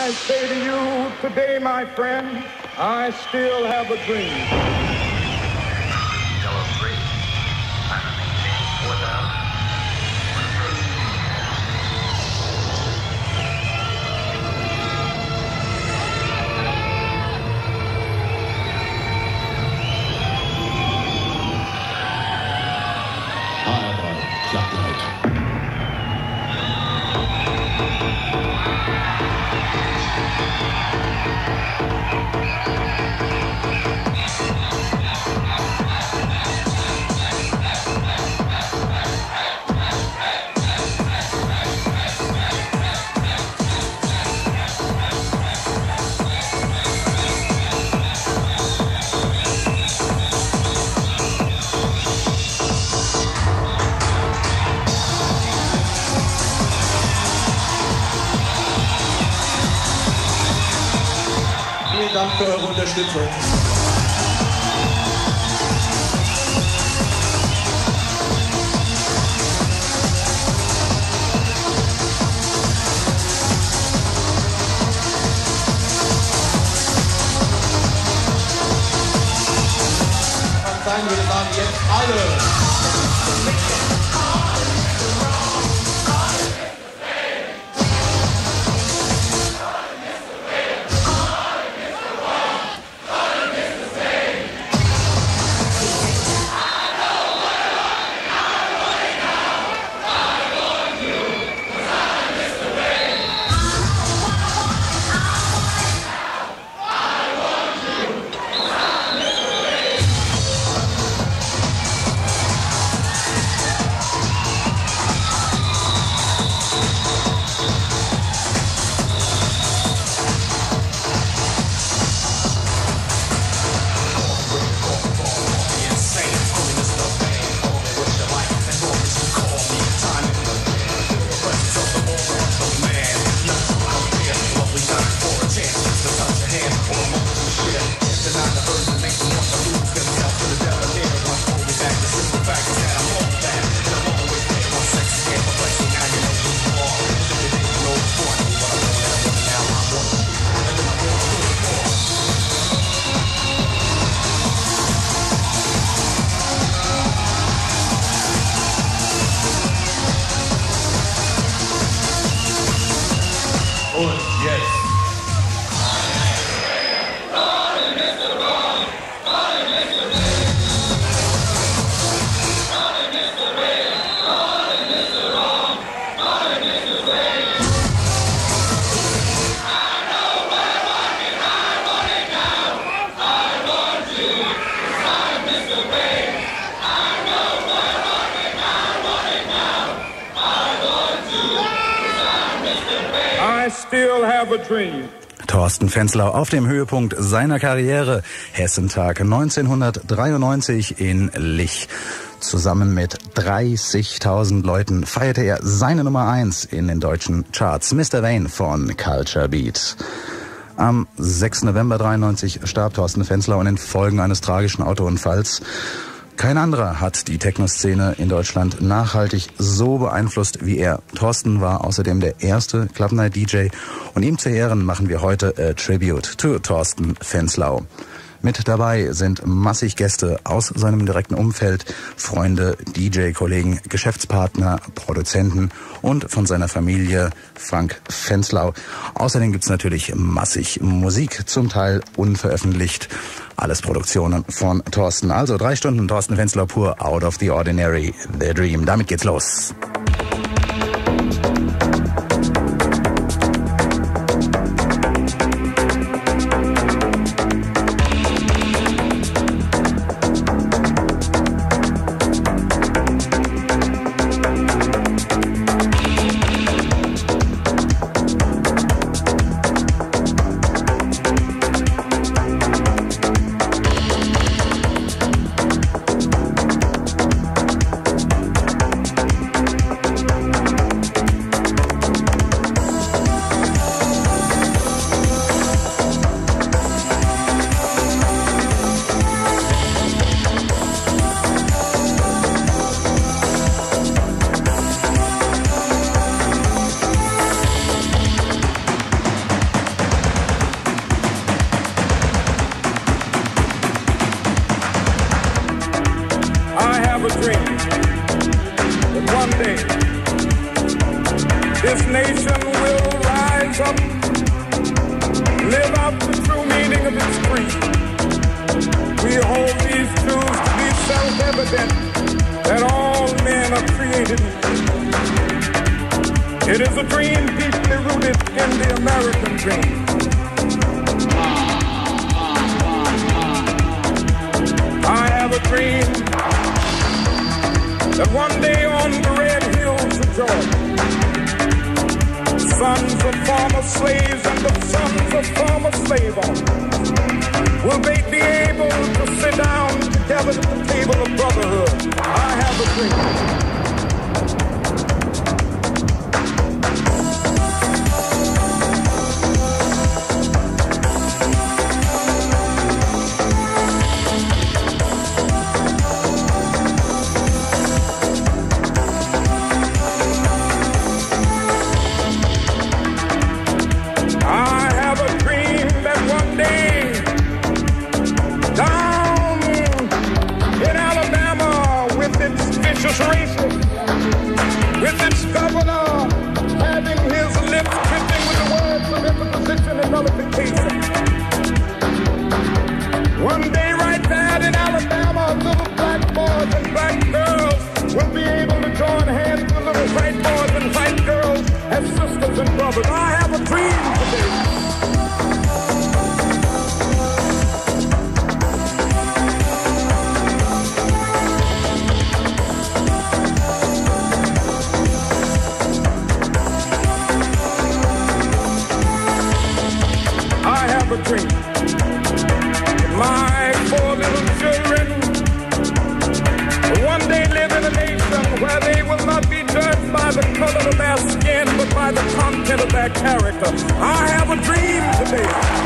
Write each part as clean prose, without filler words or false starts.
I say to you today, my friend, I still have a dream. Yellow 3. Time to maintain 4,000. Vielen Dank für eure Unterstützung. Sein würde sagen, jetzt alle. Still have a dream. Thorsten Fenslau auf dem Höhepunkt seiner Karriere. Hessentag 1993 in Lich. Zusammen mit 30.000 Leuten feierte er seine Nummer 1 in den deutschen Charts. Mr. Vane von Culture Beat. Am 6. November 93 starb Thorsten Fenslau in den Folgen eines tragischen Autounfalls. Kein anderer hat die Techno-Szene in Deutschland nachhaltig so beeinflusst wie er. Thorsten war außerdem der erste Club Night DJ und ihm zu Ehren machen wir heute a Tribute to Thorsten Fenslau. Mit dabei sind massig Gäste aus seinem direkten Umfeld, Freunde, DJ-Kollegen, Geschäftspartner, Produzenten und von seiner Familie Frank Fenslau. Außerdem gibt's natürlich massig Musik, zum Teil unveröffentlicht. Alles Produktionen von Thorsten. Also 3 Stunden Thorsten Fenslau pur, Out of the Ordinary, The Dream. Damit geht's los. nation will rise up, live out the true meaning of its creed. We hold these truths to be self-evident, that all men are created equal. It is a dream deeply rooted in the American dream. I have a dream that one day on the red hills of Georgia, sons of former slaves and the sons of former slave owners will be able to sit down together at the table of brotherhood. I have a dream. With its governor having his lips dripping with the words of imposition and nullification. One day right there in Alabama, little black boys and black girls will be able to join hands with little white boys and white girls as sisters and brothers. I have a dream today. A dream. My four little children will one day live in a nation where they will not be judged by the color of their skin, but by the content of their character. I have a dream today.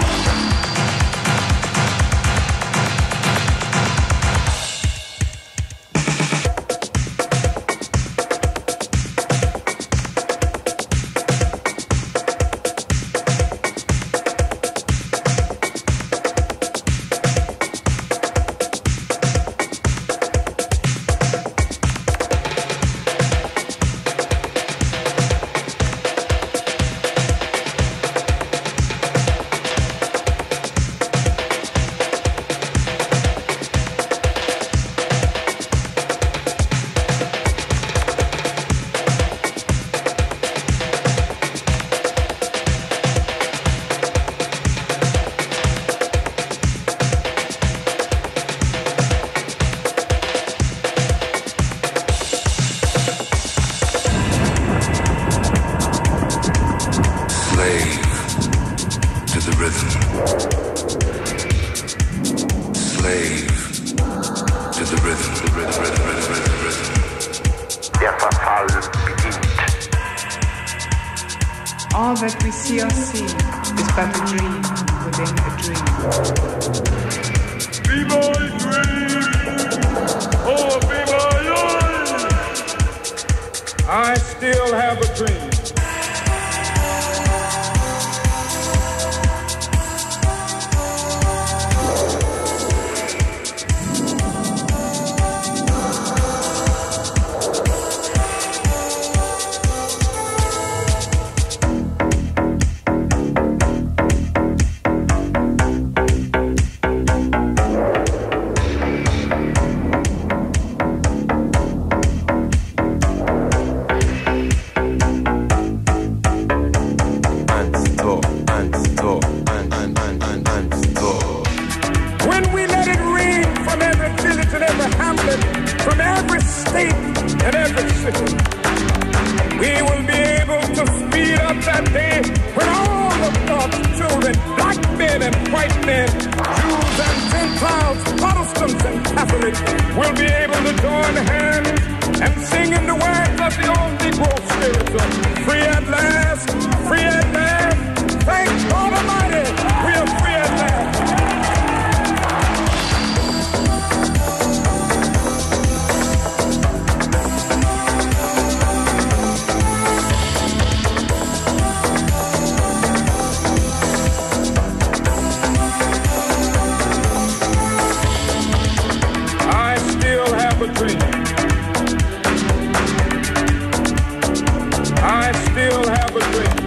All that we see or see is but a dream within a dream. Be my dream, oh be my eyes. I still have a dream. I still have a dream.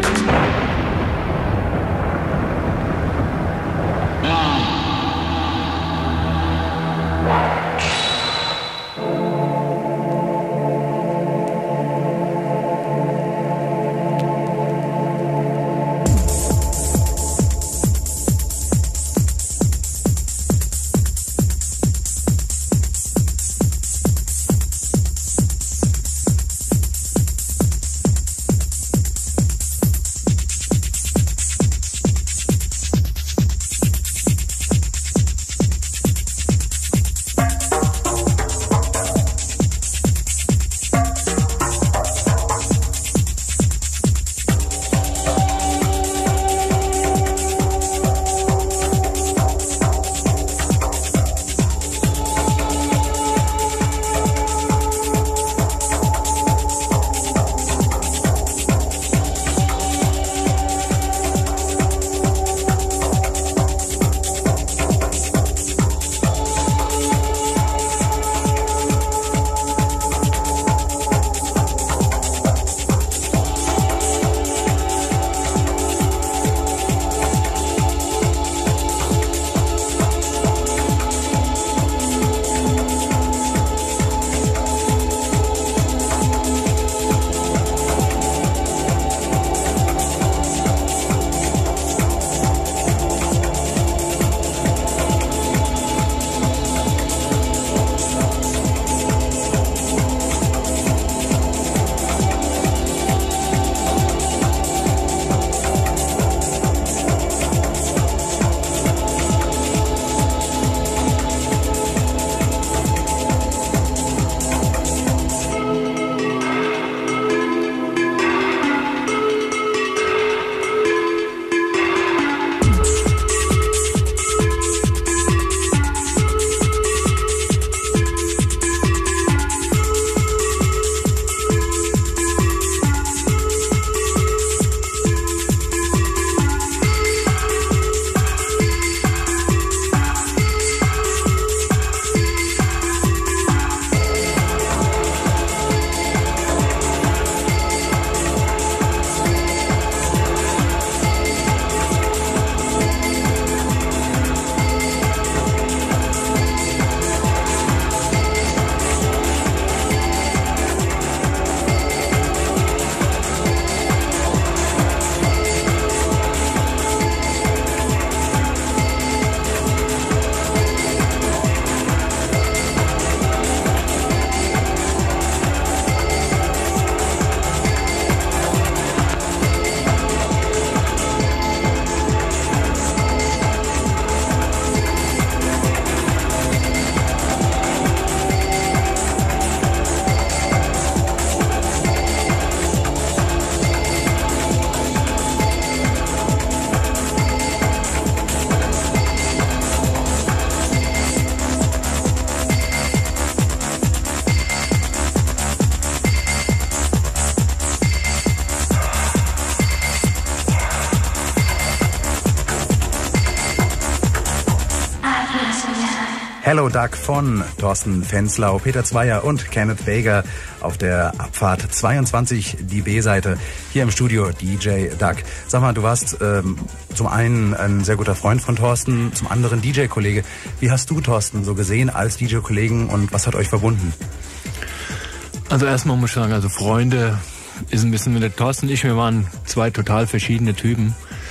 Hello Duck von Thorsten Fenslau, Peter Zweier und Kenneth Baker auf der Abfahrt 22, die B-Seite, hier im Studio DJ Duck. Sag mal, du warst zum einen ein sehr guter Freund von Thorsten, zum anderen DJ-Kollege. Wie hast du Thorsten so gesehen als DJ-Kollegen und was hat euch verbunden? Also erstmal muss ich sagen, also Freunde ist ein bisschen mit der Thorsten und ich, wir waren zwei total verschiedene Typen.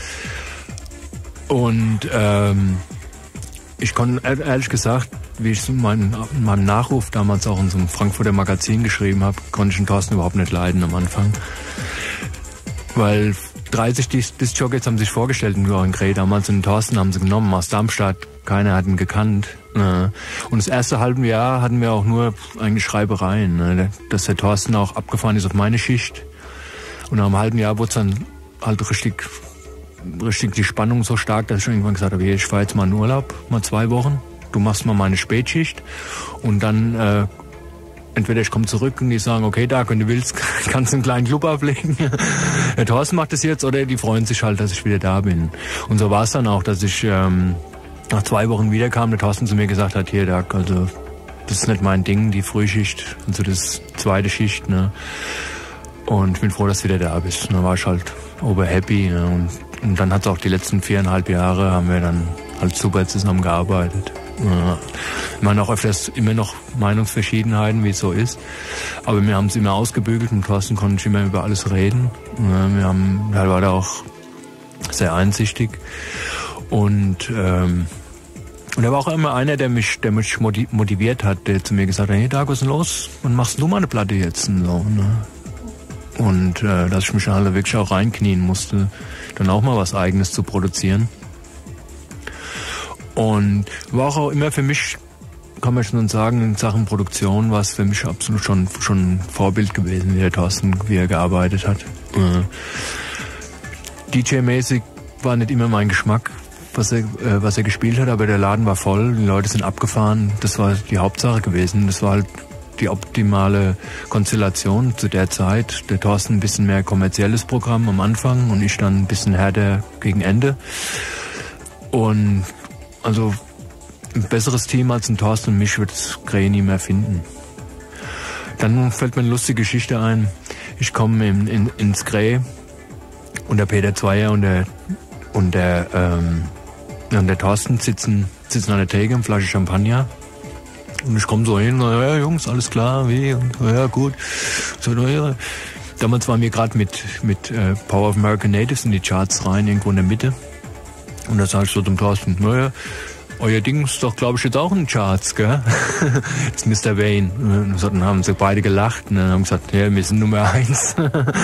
Und ich konnte, ehrlich gesagt, wie ich in meinem Nachruf damals auch in so einem Frankfurter Magazin geschrieben habe, konnte ich den Thorsten überhaupt nicht leiden am Anfang. Weil 30 Disc-Jockeys haben sich vorgestellt in Dorian-Gray damals und den Thorsten haben sie genommen aus Darmstadt. Keiner hat ihn gekannt. Und das erste halbe Jahr hatten wir auch nur eigentlich Schreibereien, dass der Thorsten auch abgefahren ist auf meine Schicht. Und nach einem halben Jahr wurde es dann halt richtig die Spannung so stark, dass ich irgendwann gesagt habe, ich fahre jetzt mal in Urlaub, mal 2 Wochen, du machst mal meine Spätschicht und dann entweder ich komme zurück und die sagen, okay, da, wenn du willst, kannst du einen kleinen Club ablegen. Der Thorsten macht das jetzt oder die freuen sich halt, dass ich wieder da bin. Und so war es dann auch, dass ich nach 2 Wochen wiederkam, der Thorsten zu mir gesagt hat, hier, Doug, also das ist nicht mein Ding, die Frühschicht, also das zweite Schicht, ne? Und ich bin froh, dass du wieder da bist. Und dann war ich halt oberhappy, ne? Und dann hat es auch die letzten 4,5 Jahre, haben wir dann halt super zusammengearbeitet. Ja. Ich meine auch öfters immer noch Meinungsverschiedenheiten, wie es so ist. Aber wir haben es immer ausgebügelt. Mit Thorsten konnte ich immer über alles reden. Ja, er war da auch sehr einsichtig. Und er war auch immer einer, der mich motiviert hat, der zu mir gesagt hat, hey, Dag, was ist denn los? Wann machst du mal eine Platte jetzt? Und so, ne? Und dass ich mich halt wirklich auch reinknien musste, dann auch mal was Eigenes zu produzieren. Und war auch immer für mich, kann man schon sagen, in Sachen Produktion war es für mich absolut schon ein Vorbild gewesen, wie der Thorsten, wie er gearbeitet hat. DJ-mäßig war nicht immer mein Geschmack, was er gespielt hat, aber der Laden war voll, die Leute sind abgefahren, das war die Hauptsache gewesen, das war halt die optimale Konstellation zu der Zeit. Der Thorsten ein bisschen mehr kommerzielles Programm am Anfang und ich dann ein bisschen härter gegen Ende. Und also ein besseres Team als ein Thorsten und mich wird es Gray nie mehr finden. Dann fällt mir eine lustige Geschichte ein. Ich komme ins Gray und der Peter Zweier und der Thorsten sitzen an der Theke, eine Flasche Champagner. Und ich komme so hin, ja Jungs, alles klar, wie? Und, ja gut. So, ja. Damals waren wir gerade mit Power of American Natives in die Charts rein, irgendwo in der Mitte. Und da sag ich so zum Thorsten, naja, euer Ding ist doch, glaube ich, jetzt auch in den Charts, gell? Das ist Mr. Wayne. Und dann haben sie beide gelacht und dann haben gesagt, ja, wir sind Nummer 1.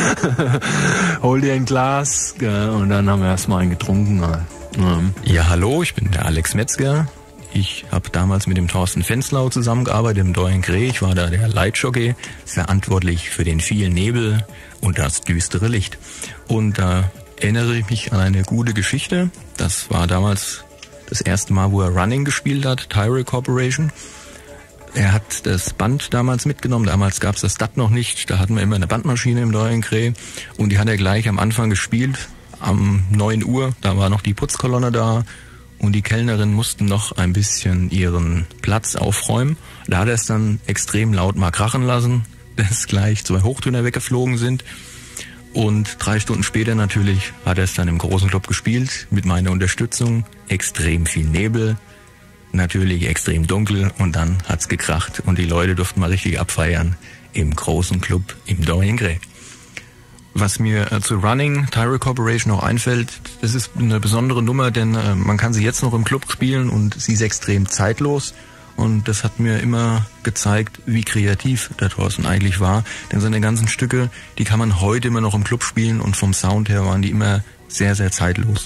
Hol dir ein Glas. Gell? Und dann haben wir erstmal einen getrunken. Ja, hallo, ich bin der Alex Metzger. Ich habe damals mit dem Thorsten Fenslau zusammengearbeitet im Dorian-Gray. Ich war da der Lightjockey, verantwortlich für den vielen Nebel und das düstere Licht. Und da erinnere ich mich an eine gute Geschichte. Das war damals das erste Mal, wo er Running gespielt hat, Tyrell Corporation. Er hat das Band damals mitgenommen. Damals gab es das DAT noch nicht. Da hatten wir immer eine Bandmaschine im Dorian-Gray. Und die hat er gleich am Anfang gespielt, um 9 Uhr. Da war noch die Putzkolonne da. Und die Kellnerin mussten noch ein bisschen ihren Platz aufräumen. Da hat er es dann extrem laut mal krachen lassen, dass gleich 2 Hochtöner weggeflogen sind. Und 3 Stunden später natürlich hat er es dann im großen Club gespielt, mit meiner Unterstützung. Extrem viel Nebel, natürlich extrem dunkel und dann hat's gekracht. Und die Leute durften mal richtig abfeiern im großen Club im Dorian-Gray. Was mir zu Running, Tyrell Corporation auch einfällt, das ist eine besondere Nummer, denn man kann sie jetzt noch im Club spielen und sie ist extrem zeitlos. Und das hat mir immer gezeigt, wie kreativ der Thorsten eigentlich war. Denn seine ganzen Stücke, die kann man heute immer noch im Club spielen und vom Sound her waren die immer sehr, sehr zeitlos.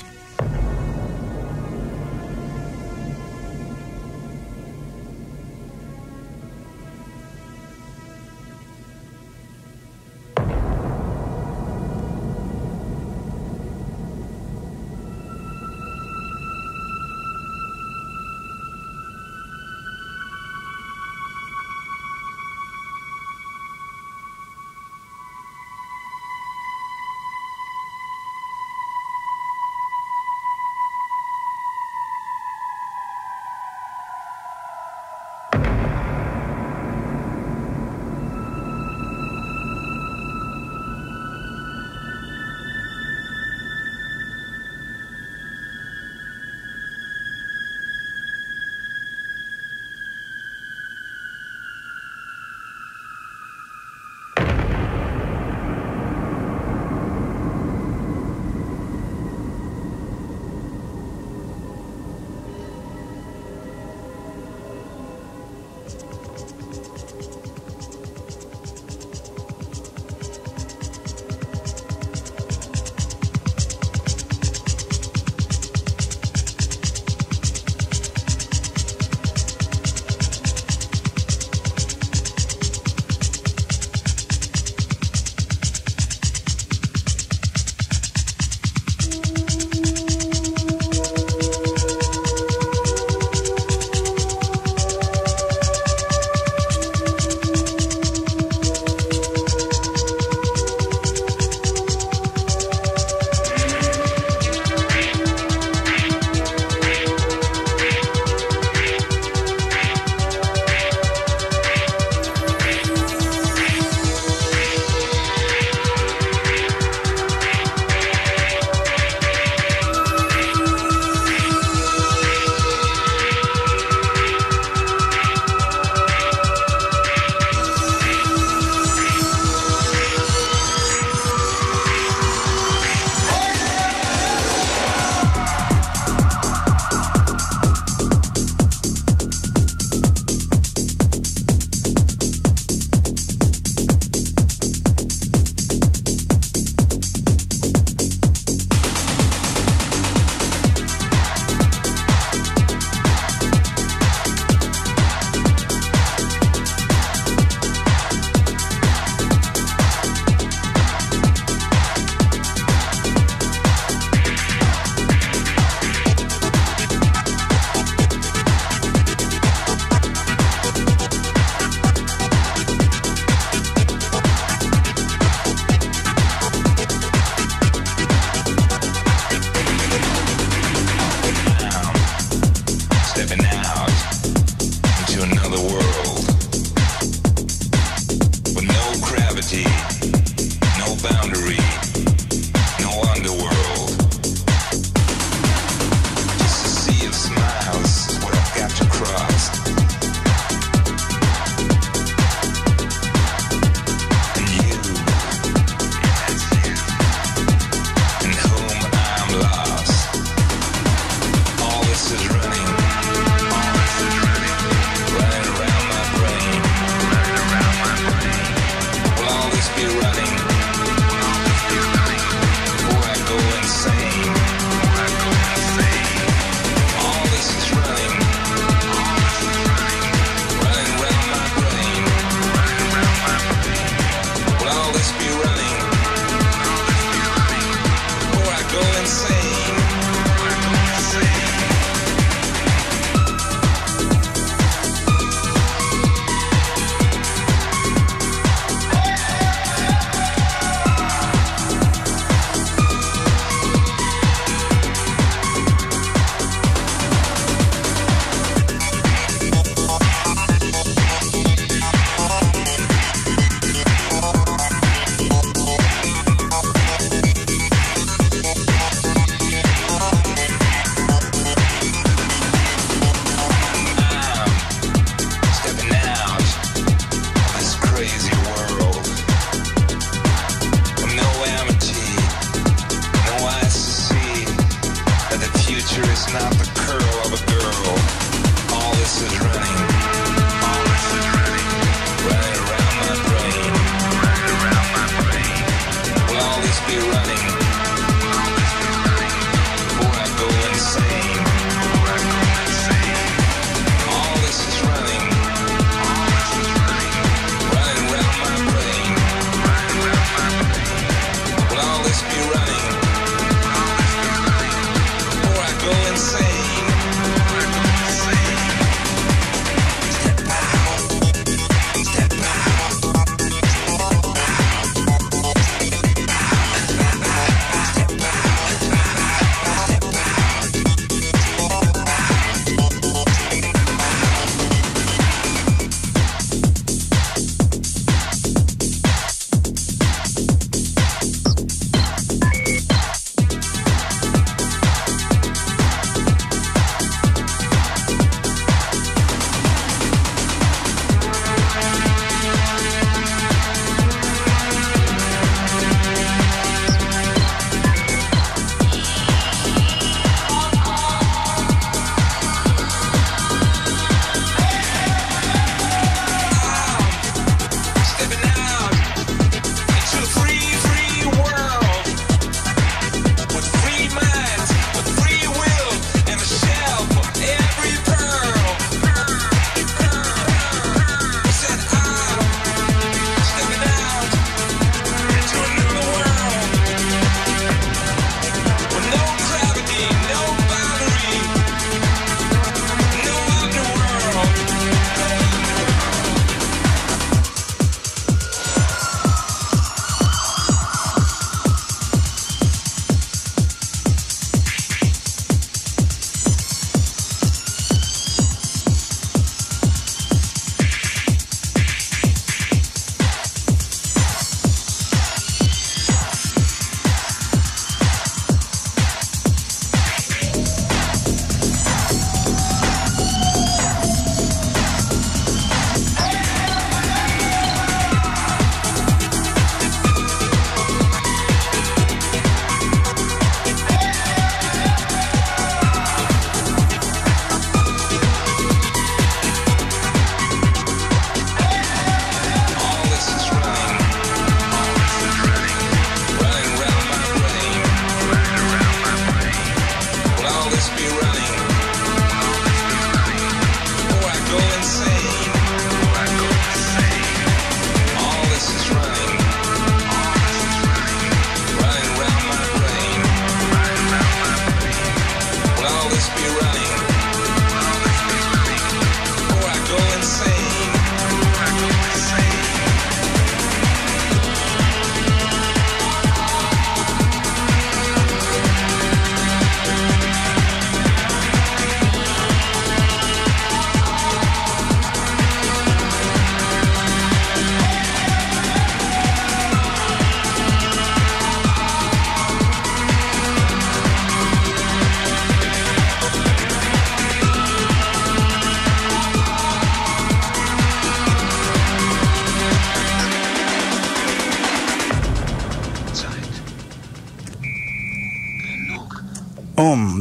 Um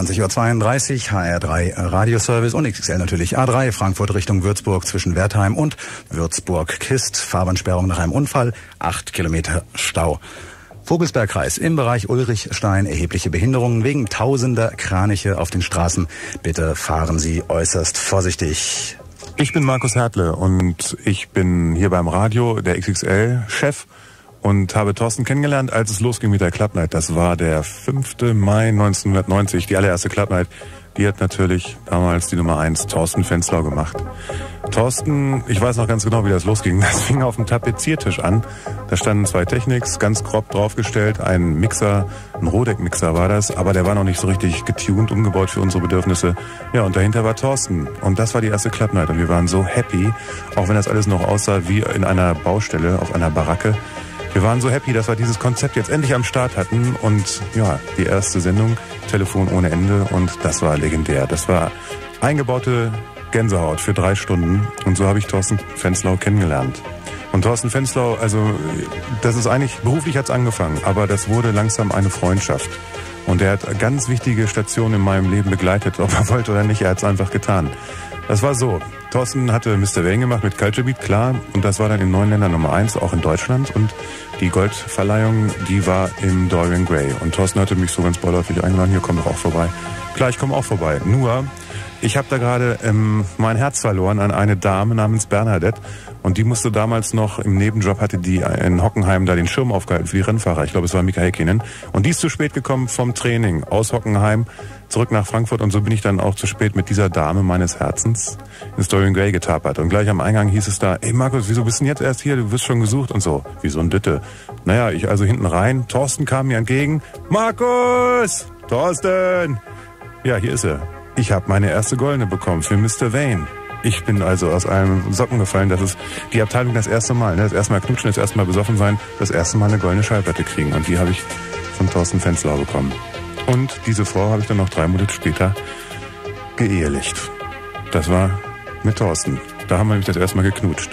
21.32 Uhr HR3 Radioservice und XXL natürlich A3 Frankfurt Richtung Würzburg zwischen Wertheim und Würzburg-Kist. Fahrbahnsperrung nach einem Unfall, 8 Kilometer Stau. Vogelsbergkreis im Bereich Ulrichstein erhebliche Behinderungen wegen tausender Kraniche auf den Straßen. Bitte fahren Sie äußerst vorsichtig. Ich bin Markus Hertle und ich bin hier beim Radio der XXL-Chef und habe Thorsten kennengelernt, als es losging mit der Club Night. Das war der 5. Mai 1990, die allererste Club Night. Die hat natürlich damals die Nummer 1 Thorsten Fenslau gemacht. Thorsten, ich weiß noch ganz genau, wie das losging. Das fing auf dem Tapeziertisch an. Da standen 2 Technics, ganz grob draufgestellt. Ein Mixer, ein Rodec-Mixer war das, aber der war noch nicht so richtig getuned, umgebaut für unsere Bedürfnisse. Ja, und dahinter war Thorsten. Und das war die erste Club Night. Und wir waren so happy, auch wenn das alles noch aussah wie in einer Baustelle, auf einer Baracke. Wir waren so happy, dass wir dieses Konzept jetzt endlich am Start hatten und ja, die erste Sendung, Telefon ohne Ende und das war legendär. Das war eingebaute Gänsehaut für 3 Stunden und so habe ich Thorsten Fenslau kennengelernt. Und Thorsten Fenslau, also das ist eigentlich, beruflich hat's angefangen, aber das wurde langsam eine Freundschaft. Und er hat ganz wichtige Stationen in meinem Leben begleitet, ob er wollte oder nicht, er hat's einfach getan. Das war so, Thorsten hatte Mr. Wayne gemacht mit Culture Beat, klar, und das war dann in 9 Ländern Nummer 1, auch in Deutschland. Und die Goldverleihung, die war im Dorian Gray. Und Thorsten hatte mich so ganz beiläufig eingeladen, hier komm doch auch vorbei. Klar, ich komme auch vorbei, nur ich habe da gerade mein Herz verloren an eine Dame namens Bernadette. Und die musste damals noch, im Nebenjob hatte die in Hockenheim da den Schirm aufgehalten für die Rennfahrer. Ich glaube, es war Mika Häkkinen. Und die ist zu spät gekommen vom Training aus Hockenheim zurück nach Frankfurt. Und so bin ich dann auch zu spät mit dieser Dame meines Herzens ins Dorian Gray getapert. Und gleich am Eingang hieß es da, ey Markus, wieso bist du denn jetzt erst hier? Du wirst schon gesucht und so. Wie so ein Ditte. Naja, ich also hinten rein. Thorsten kam mir entgegen. Markus! Thorsten! Ja, hier ist er. Ich habe meine erste Goldene bekommen für Mr. Wayne. Ich bin also aus einem Socken gefallen. Das ist die Abteilung das erste Mal. Ne? Das erste Mal knutschen, das erste Mal besoffen sein, das erste Mal eine goldene Schallplatte kriegen. Und die habe ich von Thorsten Fenslau bekommen. Und diese Frau habe ich dann noch 3 Monate später geehelicht. Das war mit Thorsten. Da haben wir nämlich das erste Mal geknutscht.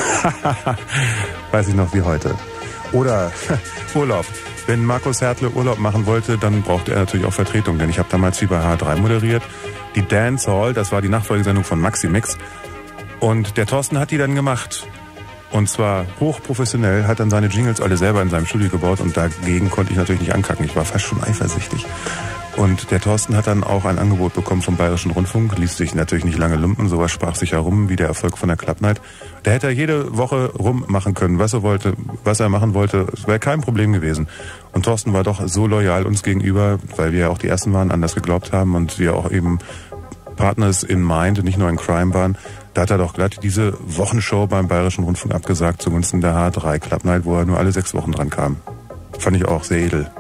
Weiß ich noch wie heute. Oder Urlaub. Wenn Markus Hertle Urlaub machen wollte, dann brauchte er natürlich auch Vertretung. Denn ich habe damals wie bei H3 moderiert. Die Dance Hall, das war die Nachfolgesendung von Maximix. Und der Thorsten hat die dann gemacht. Und zwar hochprofessionell, hat dann seine Jingles alle selber in seinem Studio gebaut. Und dagegen konnte ich natürlich nicht ankacken. Ich war fast schon eifersüchtig. Und der Thorsten hat dann auch ein Angebot bekommen vom Bayerischen Rundfunk. Ließ sich natürlich nicht lange lumpen. Sowas sprach sich herum wie der Erfolg von der Club Night. Da hätte er jede Woche rummachen können, was er wollte, was er machen wollte. Es wäre kein Problem gewesen. Und Thorsten war doch so loyal uns gegenüber, weil wir ja auch die Ersten waren, an das geglaubt haben und wir auch eben Partners in Mind, nicht nur in Crime waren. Da hat er doch glatt diese Wochenshow beim Bayerischen Rundfunk abgesagt zugunsten der H3 Club Night, wo er nur alle 6 Wochen dran kam. Fand ich auch sehr edel.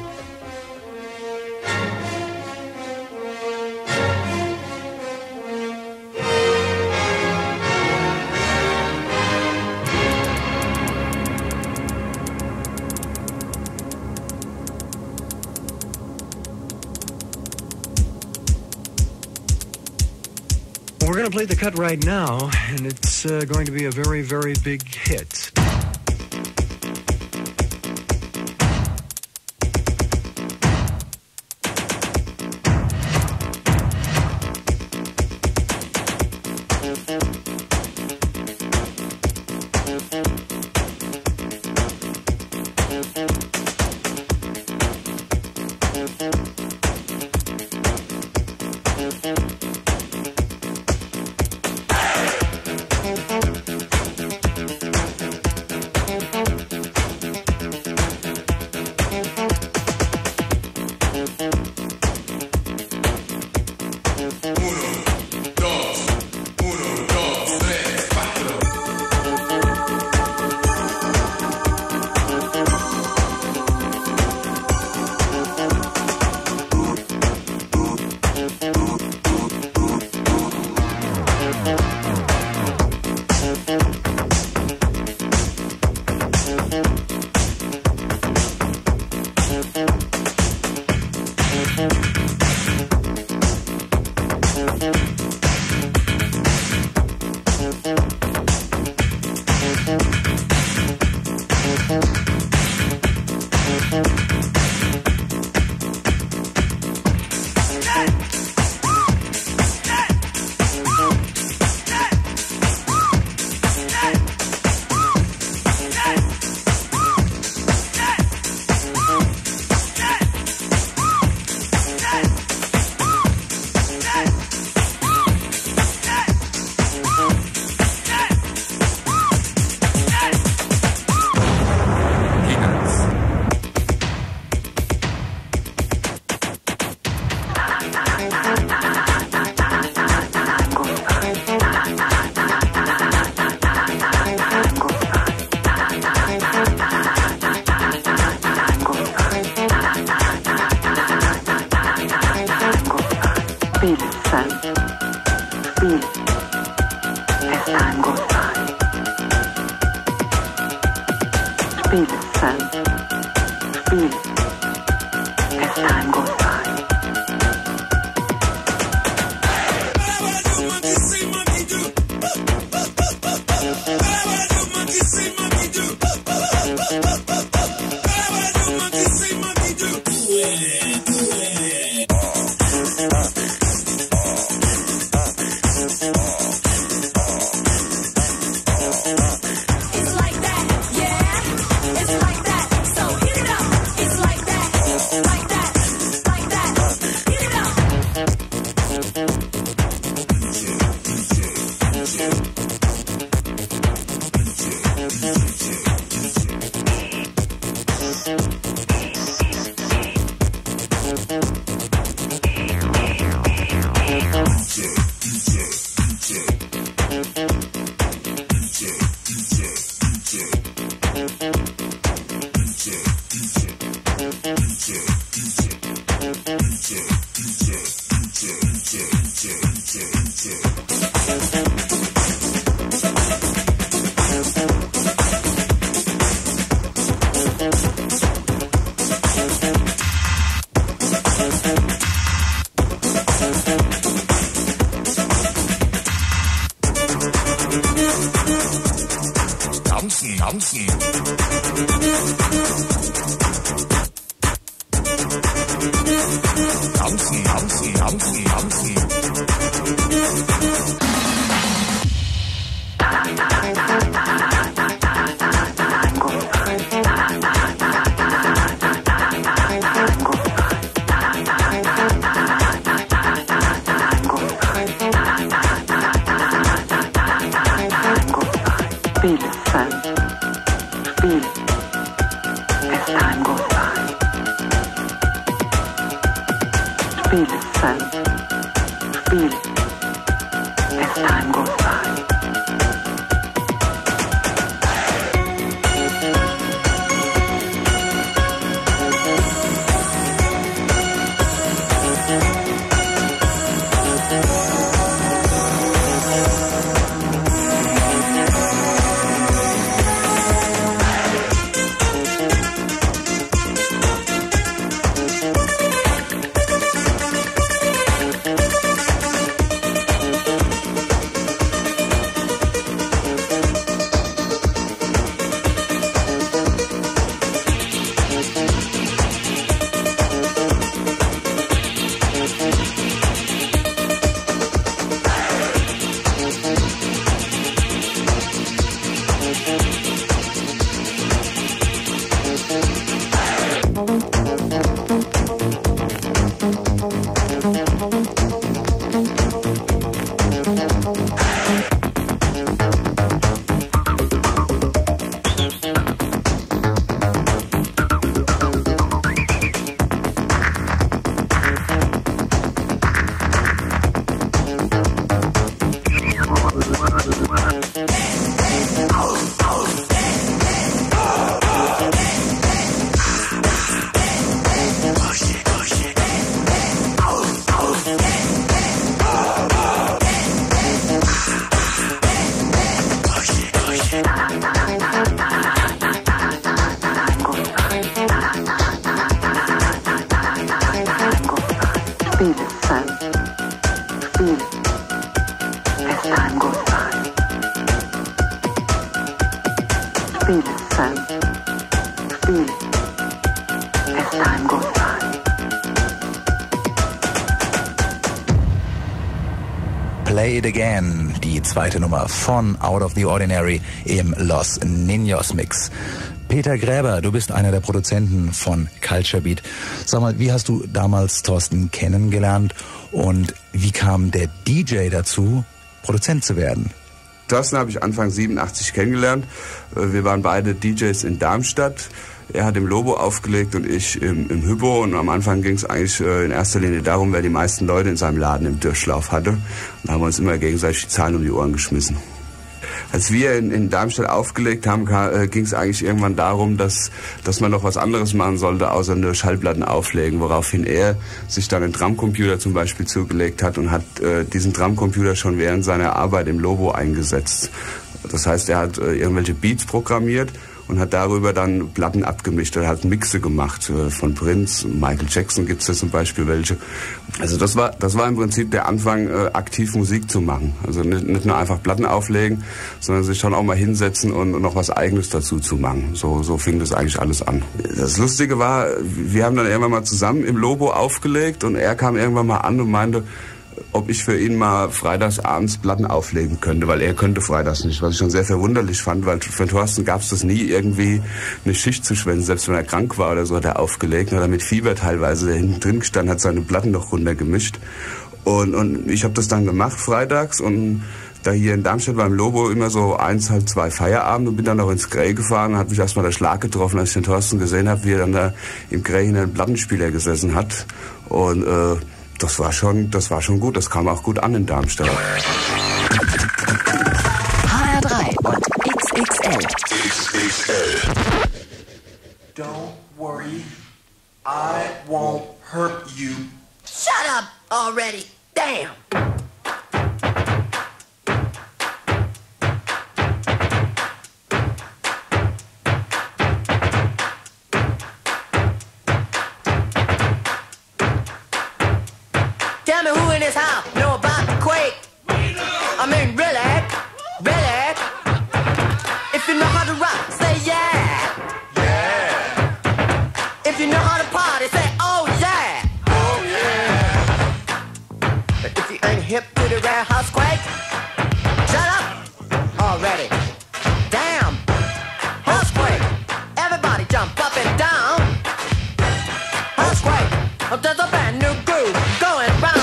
We're going to play the cut right now, and it's going to be a very, very big hit. Play It Again, die zweite Nummer von Out of the Ordinary im Los Niños Mix. Peter Gräber, du bist einer der Produzenten von Culture Beat. Sag mal, wie hast du damals Thorsten kennengelernt und wie kam der DJ dazu, Produzent zu werden? Thorsten habe ich Anfang 87 kennengelernt. Wir waren beide DJs in Darmstadt. Er hat im Lobo aufgelegt und ich im Hypo. Und am Anfang ging es eigentlich in erster Linie darum, wer die meisten Leute in seinem Laden im Durchlauf hatte. Und da haben wir uns immer gegenseitig die Zahlen um die Ohren geschmissen. Als wir in Darmstadt aufgelegt haben, ging es eigentlich irgendwann darum, dass man noch was anderes machen sollte, außer nur Schallplatten auflegen, woraufhin er sich dann einen Drumcomputer zum Beispiel zugelegt hat und hat diesen Drumcomputer schon während seiner Arbeit im Lobo eingesetzt. Das heißt, er hat irgendwelche Beats programmiert und hat darüber dann Platten abgemischt. Er hat Mixe gemacht von Prince, Michael Jackson gibt's da zum Beispiel welche. Also das war im Prinzip der Anfang, aktiv Musik zu machen. Also nicht nur einfach Platten auflegen, sondern sich schon auch mal hinsetzen und noch was Eigenes dazu zu machen. So fing das eigentlich alles an. Das Lustige war, wir haben dann irgendwann mal zusammen im Lobo aufgelegt und er kam irgendwann mal an und meinte, ob ich für ihn mal freitags abends Platten auflegen könnte, weil er könnte freitags nicht, was ich schon sehr verwunderlich fand, weil für Thorsten gab es das nie, irgendwie eine Schicht zu schwänzen, selbst wenn er krank war oder so, hat er aufgelegt, hat er mit Fieber teilweise hinten drin gestanden, hat seine Platten noch runtergemischt und ich habe das dann gemacht freitags und da hier in Darmstadt beim Lobo immer so 1, halb 2 Feierabend und bin dann noch ins Grey gefahren, hat mich erstmal der Schlag getroffen, als ich den Thorsten gesehen habe, wie er dann da im Grey in einem Plattenspieler gesessen hat und das war schon gut, das kam auch gut an in Darmstadt. HR3 und XXL. Don't worry, I won't hurt you. Shut up already, damn! Tell me who in this house know about the quake? I mean, really? Really? If you know how to rock, say yeah. Yeah. If you know how to party, say oh yeah. Oh yeah. If you ain't hip to the rare house quake, shut up already. Damn. House quake. Everybody jump up and down. House quake. There's a brand new groove going round.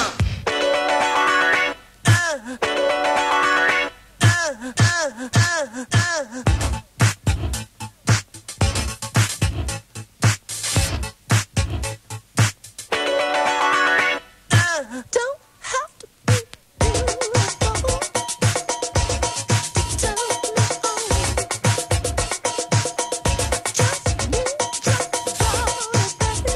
Don't have to be beautiful to tell me just me, just baby.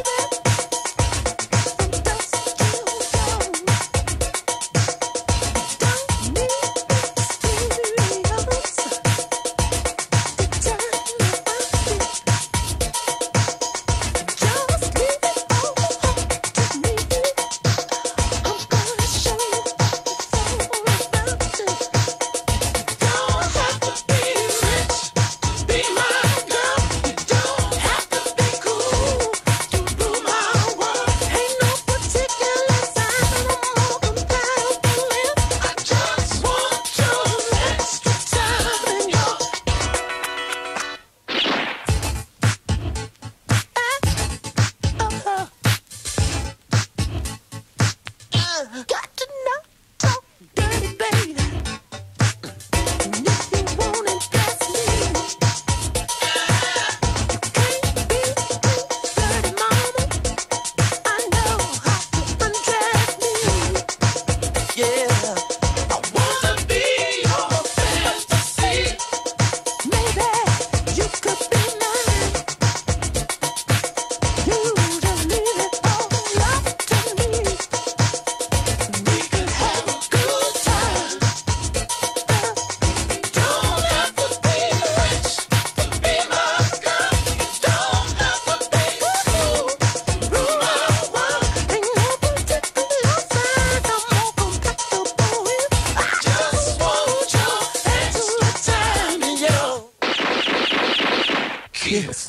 Kiss.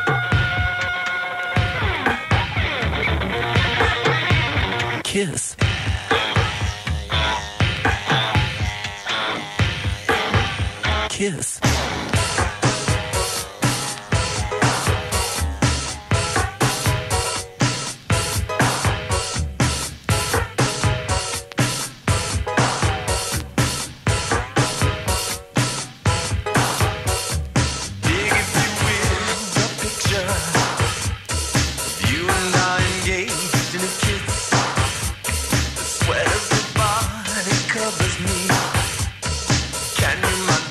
Kiss. Kiss. Covers me. Can you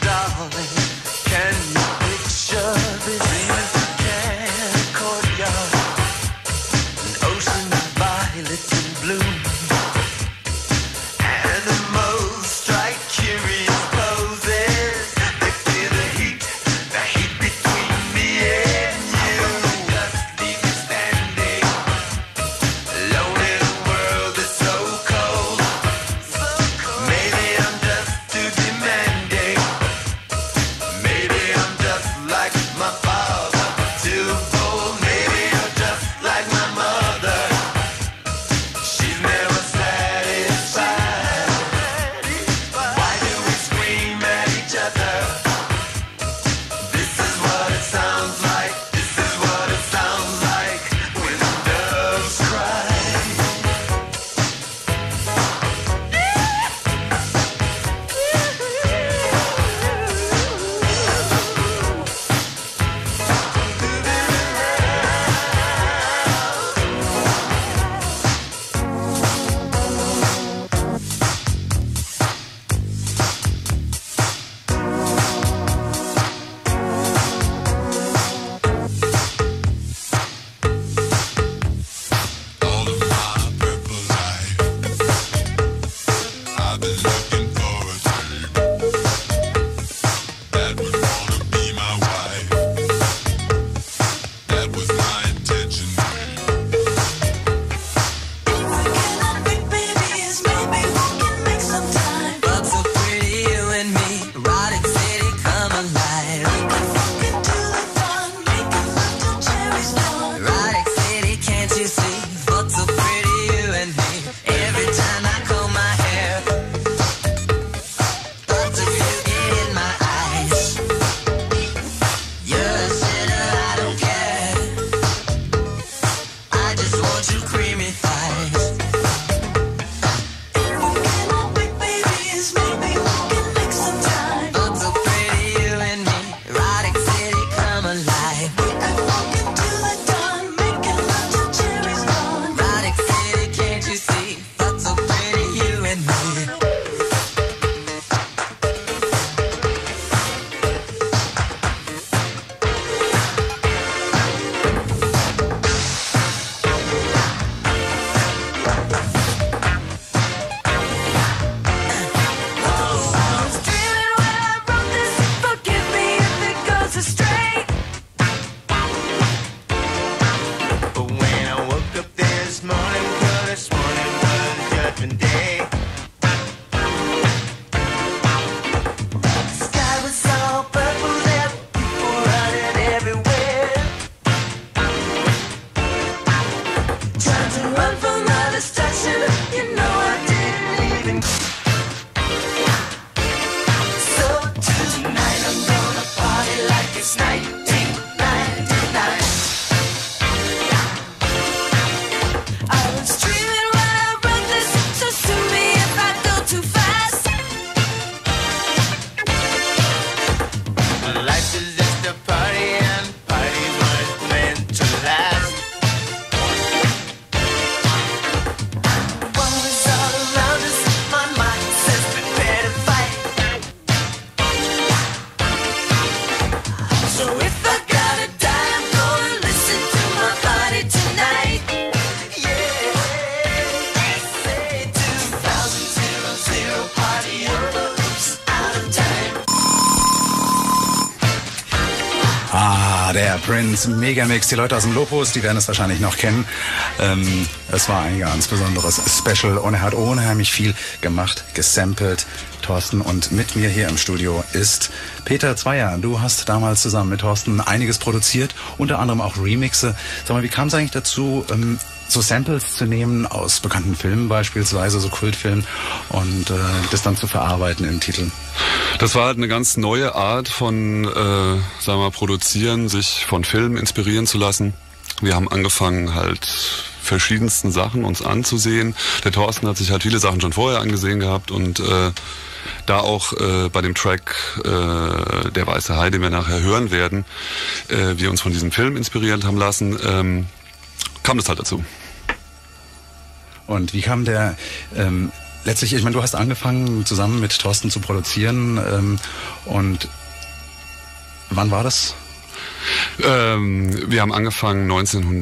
Der Prince Megamix. Die Leute aus dem Lopus, die werden es wahrscheinlich noch kennen. Es war ein ganz besonderes Special und er hat unheimlich viel gemacht, gesampelt. Thorsten, und mit mir hier im Studio ist Peter Zweier. Du hast damals zusammen mit Thorsten einiges produziert, unter anderem auch Remixe. Sag mal, wie kam es eigentlich dazu, so Samples zu nehmen aus bekannten Filmen beispielsweise, so Kultfilmen, und das dann zu verarbeiten im Titel? Das war halt eine ganz neue Art von, sagen wir mal, produzieren, sich von Filmen inspirieren zu lassen. Wir haben angefangen halt verschiedensten Sachen uns anzusehen. Der Thorsten hat sich halt viele Sachen schon vorher angesehen gehabt und da auch bei dem Track Der Weiße Hai, den wir nachher hören werden, wir uns von diesem Film inspiriert haben lassen, kam das halt dazu. Und wie kam der letztlich, ich meine, du hast angefangen zusammen mit Thorsten zu produzieren und wann war das? Wir haben angefangen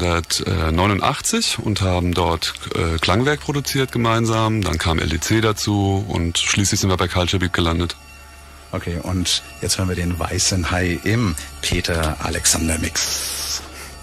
1989 und haben dort Klangwerk produziert gemeinsam. Dann kam LDC dazu und schließlich sind wir bei Culture Beat gelandet. Okay, und jetzt hören wir den Weißen Hai im Peter Alexander Mix.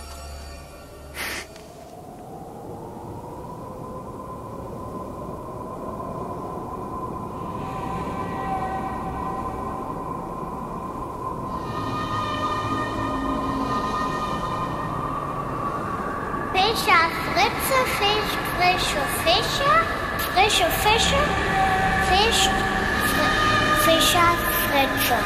Fischer Fritze fischt frische Fische, frische Fische fischt Fischer Fritze.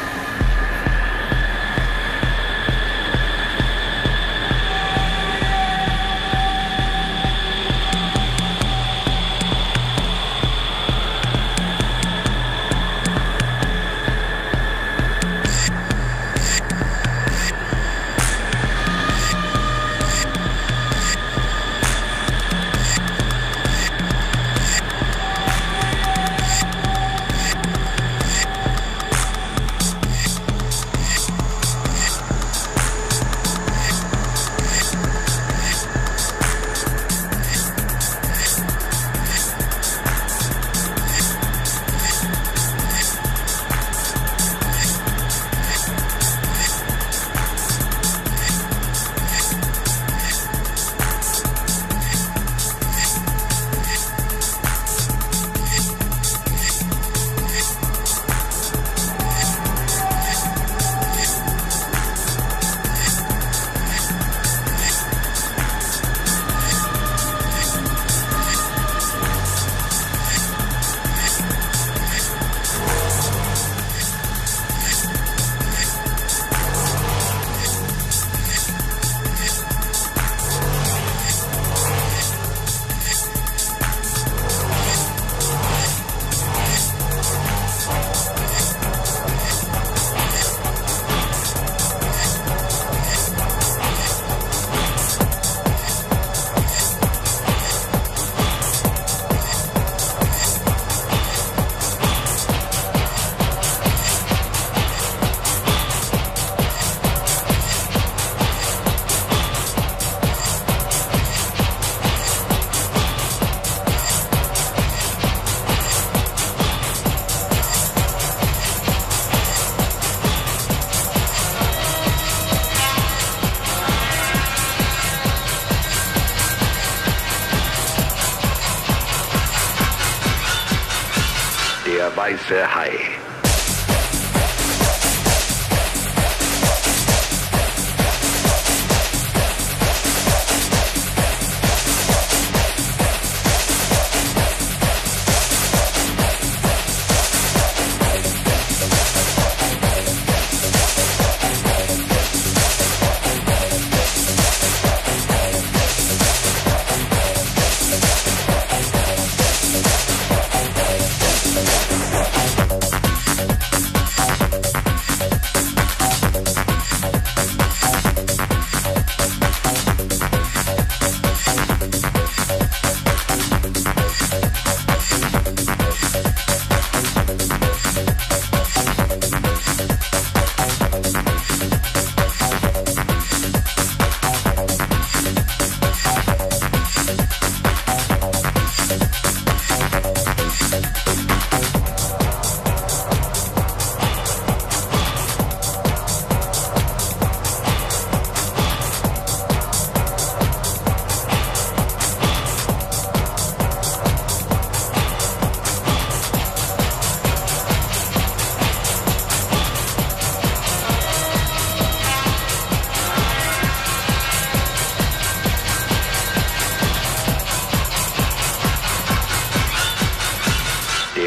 Der Weiße Hai.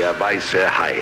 Der weiße Hai.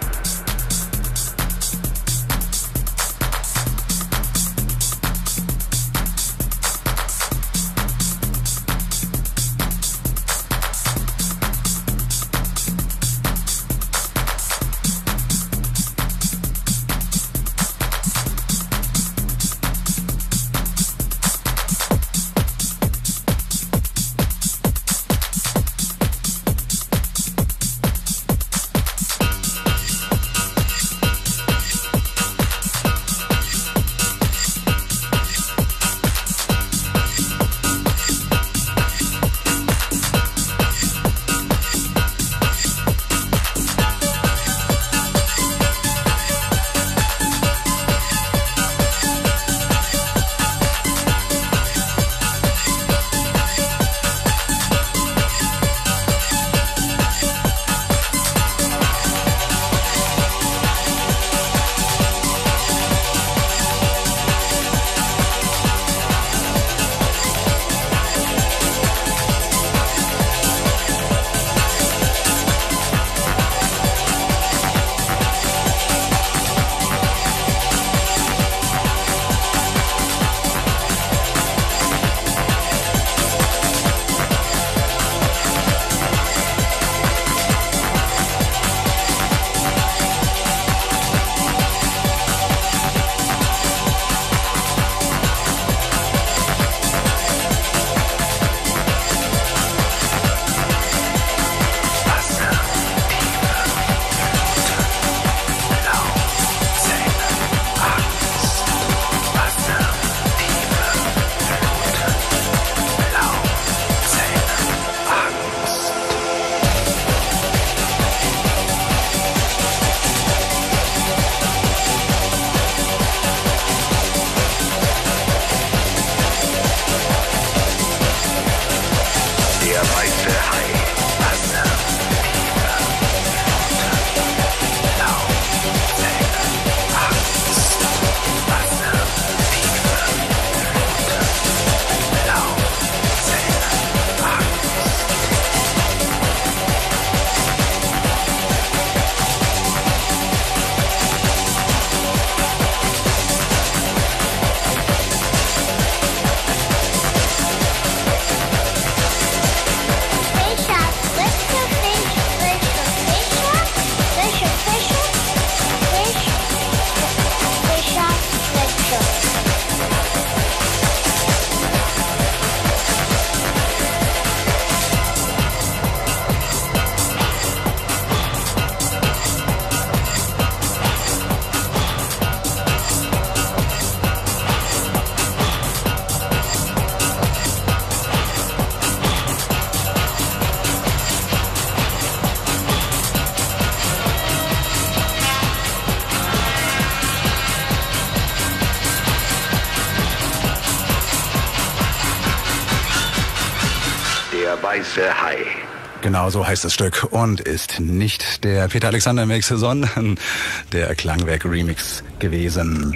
Der weiße Hai. Genau so heißt das Stück und ist nicht der Peter Alexander Mix, sondern der Klangwerk-Remix gewesen.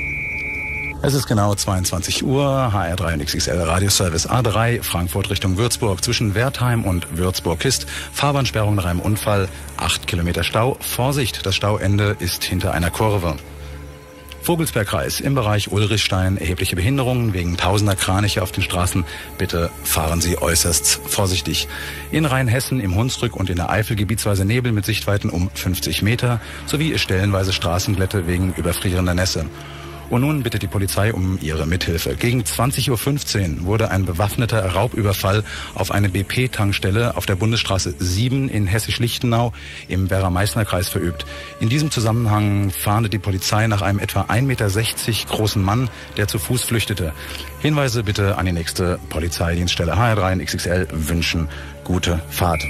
Es ist genau 22 Uhr, HR3 und XXL Radioservice A3, Frankfurt Richtung Würzburg. Zwischen Wertheim und Würzburg ist Fahrbahnsperrung nach einem Unfall, 8 Kilometer Stau. Vorsicht, das Stauende ist hinter einer Kurve. Vogelsbergkreis im Bereich Ulrichstein, erhebliche Behinderungen wegen tausender Kraniche auf den Straßen. Bitte fahren Sie äußerst vorsichtig. In Rheinhessen, im Hunsrück und in der Eifel gebietsweise Nebel mit Sichtweiten um 50 Meter sowie stellenweise Straßenglätte wegen überfrierender Nässe. Und nun bittet die Polizei um ihre Mithilfe. Gegen 20.15 Uhr wurde ein bewaffneter Raubüberfall auf eine BP-Tankstelle auf der Bundesstraße 7 in Hessisch-Lichtenau im Werra-Meißner-Kreis verübt. In diesem Zusammenhang fahndet die Polizei nach einem etwa 1,60 Meter großen Mann, der zu Fuß flüchtete. Hinweise bitte an die nächste Polizeidienststelle. HR3 und XXL wünschen gute Fahrt.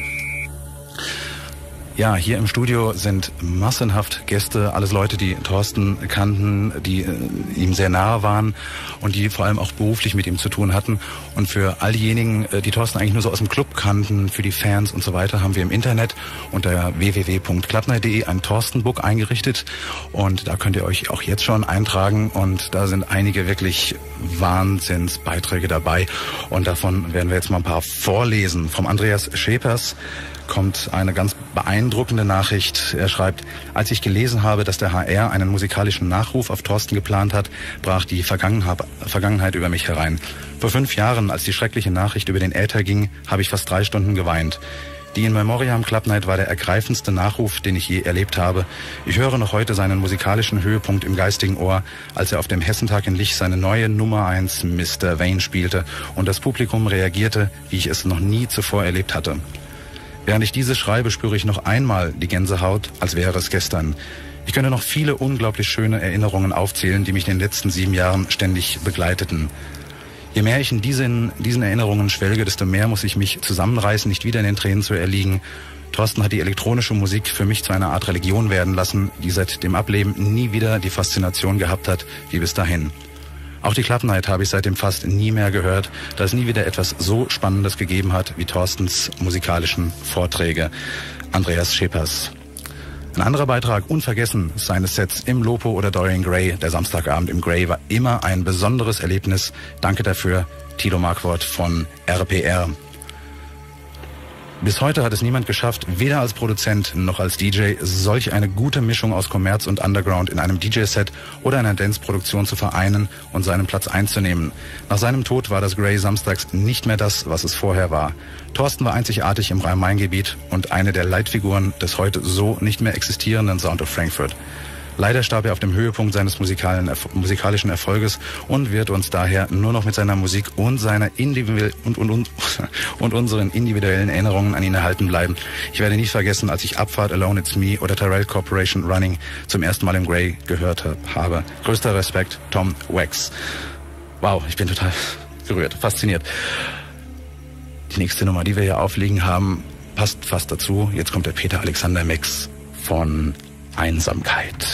Ja, hier im Studio sind massenhaft Gäste, alles Leute, die Thorsten kannten, die ihm sehr nahe waren und die vor allem auch beruflich mit ihm zu tun hatten. Und für all diejenigen, die Thorsten eigentlich nur so aus dem Club kannten, für die Fans und so weiter, haben wir im Internet unter www.klappner.de ein Thorsten-Book eingerichtet. Und da könnt ihr euch auch jetzt schon eintragen. Und da sind einige wirklich Wahnsinnsbeiträge dabei. Und davon werden wir jetzt mal ein paar vorlesen. Vom Andreas Schepers kommt eine ganz beeindruckende beeindruckende Nachricht. Er schreibt, als ich gelesen habe, dass der HR einen musikalischen Nachruf auf Thorsten geplant hat, brach die Vergangenheit über mich herein. Vor 5 Jahren, als die schreckliche Nachricht über den Äther ging, habe ich fast 3 Stunden geweint. Die In Memoriam Club Night war der ergreifendste Nachruf, den ich je erlebt habe. Ich höre noch heute seinen musikalischen Höhepunkt im geistigen Ohr, als er auf dem Hessentag in Lich seine neue Nummer 1 Mr. Vane spielte und das Publikum reagierte, wie ich es noch nie zuvor erlebt hatte. Während ich diese schreibe, spüre ich noch einmal die Gänsehaut, als wäre es gestern. Ich könnte noch viele unglaublich schöne Erinnerungen aufzählen, die mich in den letzten 7 Jahren ständig begleiteten. Je mehr ich in diesen Erinnerungen schwelge, desto mehr muss ich mich zusammenreißen, nicht wieder in den Tränen zu erliegen. Thorsten hat die elektronische Musik für mich zu einer Art Religion werden lassen, die seit dem Ableben nie wieder die Faszination gehabt hat, wie bis dahin. Auch die Club Night habe ich seitdem fast nie mehr gehört, da es nie wieder etwas so Spannendes gegeben hat wie Thorstens musikalischen Vorträge. Andreas Schepers. Ein anderer Beitrag, unvergessen, seines Sets im Lopo oder Dorian Gray, der Samstagabend im Gray, war immer ein besonderes Erlebnis. Danke dafür, Tilo Marquardt von RPR. Bis heute hat es niemand geschafft, weder als Produzent noch als DJ, solch eine gute Mischung aus Kommerz und Underground in einem DJ-Set oder einer Dance-Produktion zu vereinen und seinen Platz einzunehmen. Nach seinem Tod war das Gray samstags nicht mehr das, was es vorher war. Thorsten war einzigartig im Rhein-Main-Gebiet und eine der Leitfiguren des heute so nicht mehr existierenden Sound of Frankfurt. Leider starb er auf dem Höhepunkt seines musikalischen Erfolges und wird uns daher nur noch mit seiner Musik und seiner unseren individuellen Erinnerungen an ihn erhalten bleiben. Ich werde nie vergessen, als ich Abfahrt, Alone It's Me oder Tyrell Corporation Running zum ersten Mal im Grey gehört habe. Größter Respekt, Tom Wax. Wow, ich bin total gerührt, fasziniert. Die nächste Nummer, die wir hier aufliegen haben, passt fast dazu. Jetzt kommt der Peter Alexander Mix von Einsamkeit.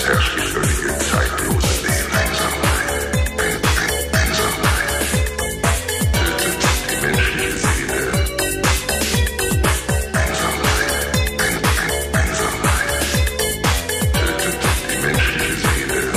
Es herrscht die völlige zeitlose Einsamkeit. Einsamkeit tötet die menschliche Seele. Einsamkeit tötet die menschliche Seele.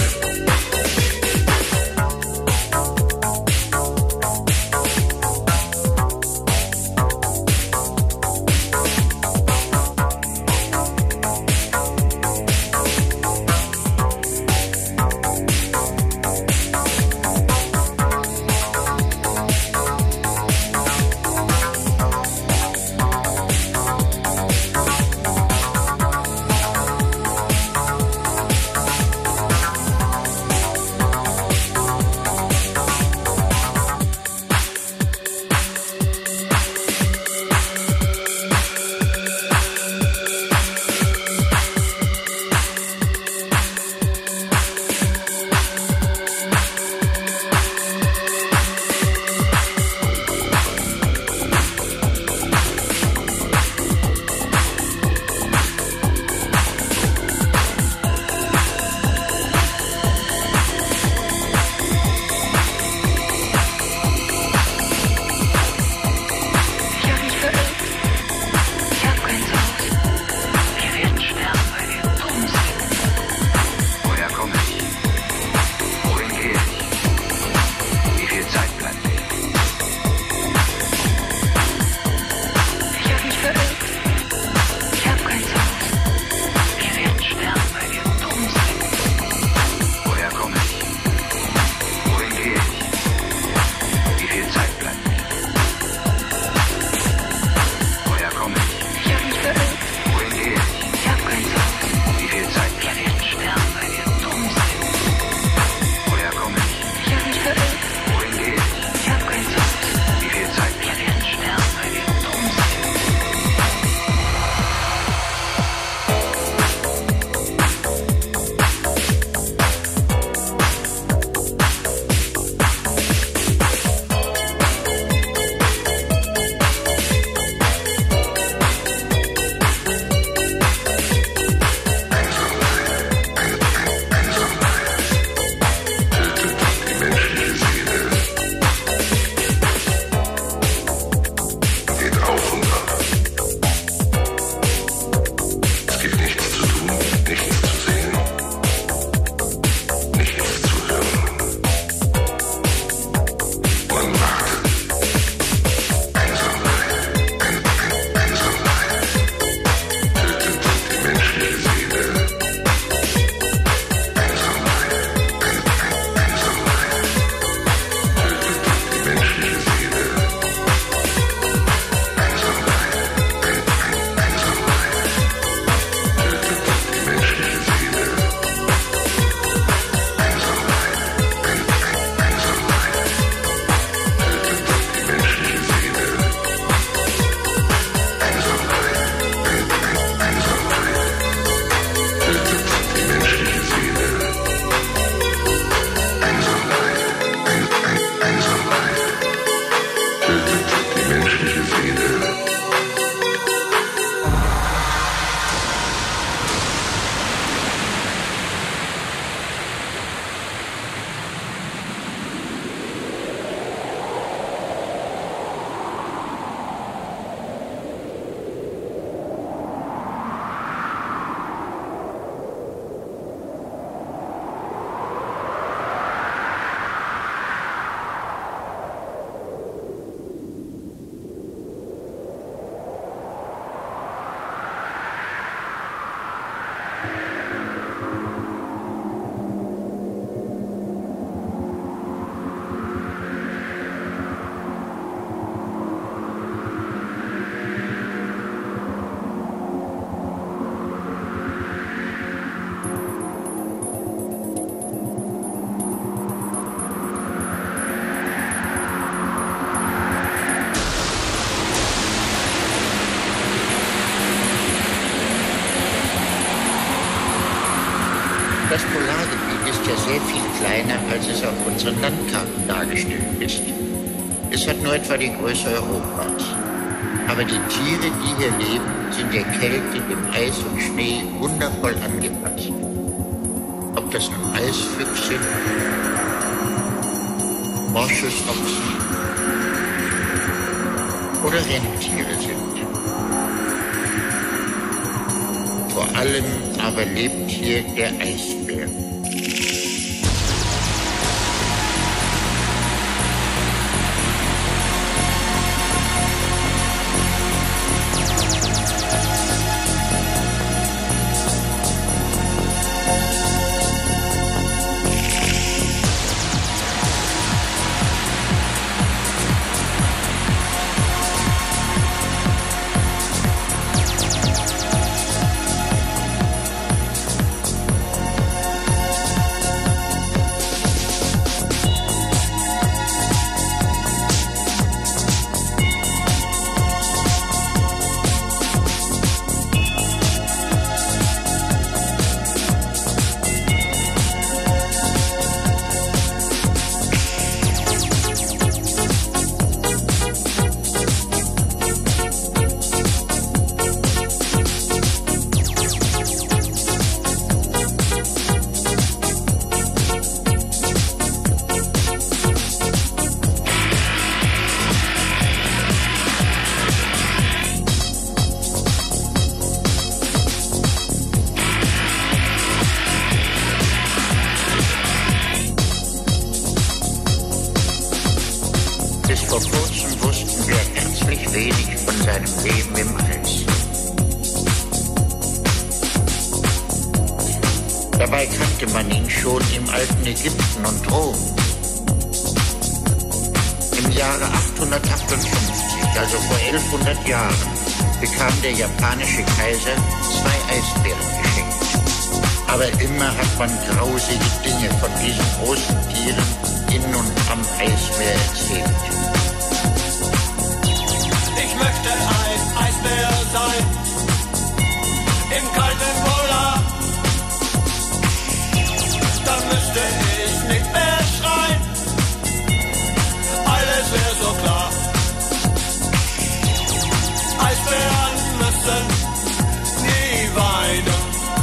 Das Polargebiet ist ja sehr viel kleiner, als es auf unseren Landkarten dargestellt ist. Es hat nur etwa die Größe Europas. Aber die Tiere, die hier leben, sind der Kälte, dem Eis und Schnee wundervoll angepasst. ob das nun Eisfüchse, Moschusochsen oder Rentiere sind. Vor allem aber lebt hier der Eisbär. Bis vor kurzem wussten wir herzlich wenig von seinem Leben im Eis. Dabei kannte man ihn schon im alten Ägypten und Rom. Im Jahre 858, also vor 1100 Jahren, bekam der japanische Kaiser 2 Eisbären geschenkt. Aber immer hat man grausige Dinge von diesen großen Tieren in und am Eismeer erzählt. Ich möchte ein Eisbär sein, im kalten Polar. Dann müsste ich nicht mehr schreien, alles wäre so klar. Eisbären müssen nie weinen.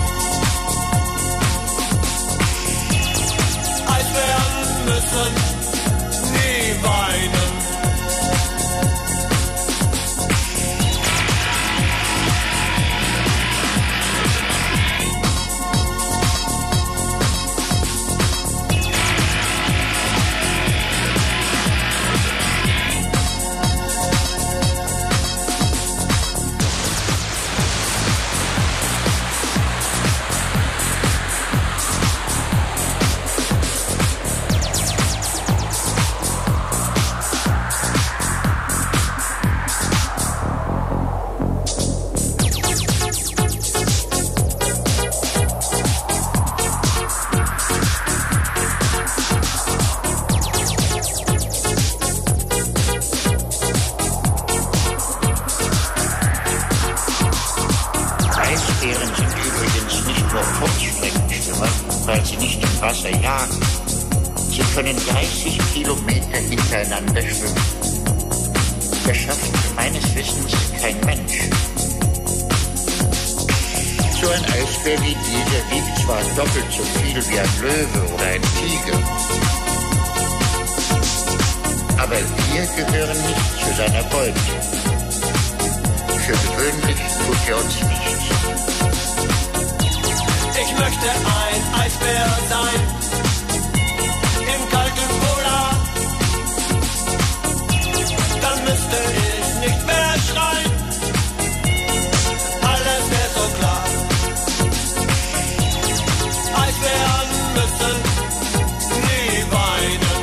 Eisbären müssen nie weinen. Eisbären sind übrigens nicht nur Kurzstreckenschwimmer, weil sie nicht im Wasser jagen. Sie können 30 Kilometer hintereinander schwimmen. Das schafft meines Wissens kein Mensch. So ein Eisbär wie dieser wiegt zwar doppelt so viel wie ein Löwe oder ein Tiger. Aber wir gehören nicht zu seiner Beute. Für gewöhnlich tut er uns nichts. Ich möchte ein Eisbär sein, im kalten Polar. Dann müsste ich nicht mehr schreien, alles wäre so klar. Eisbären müssen nie weinen.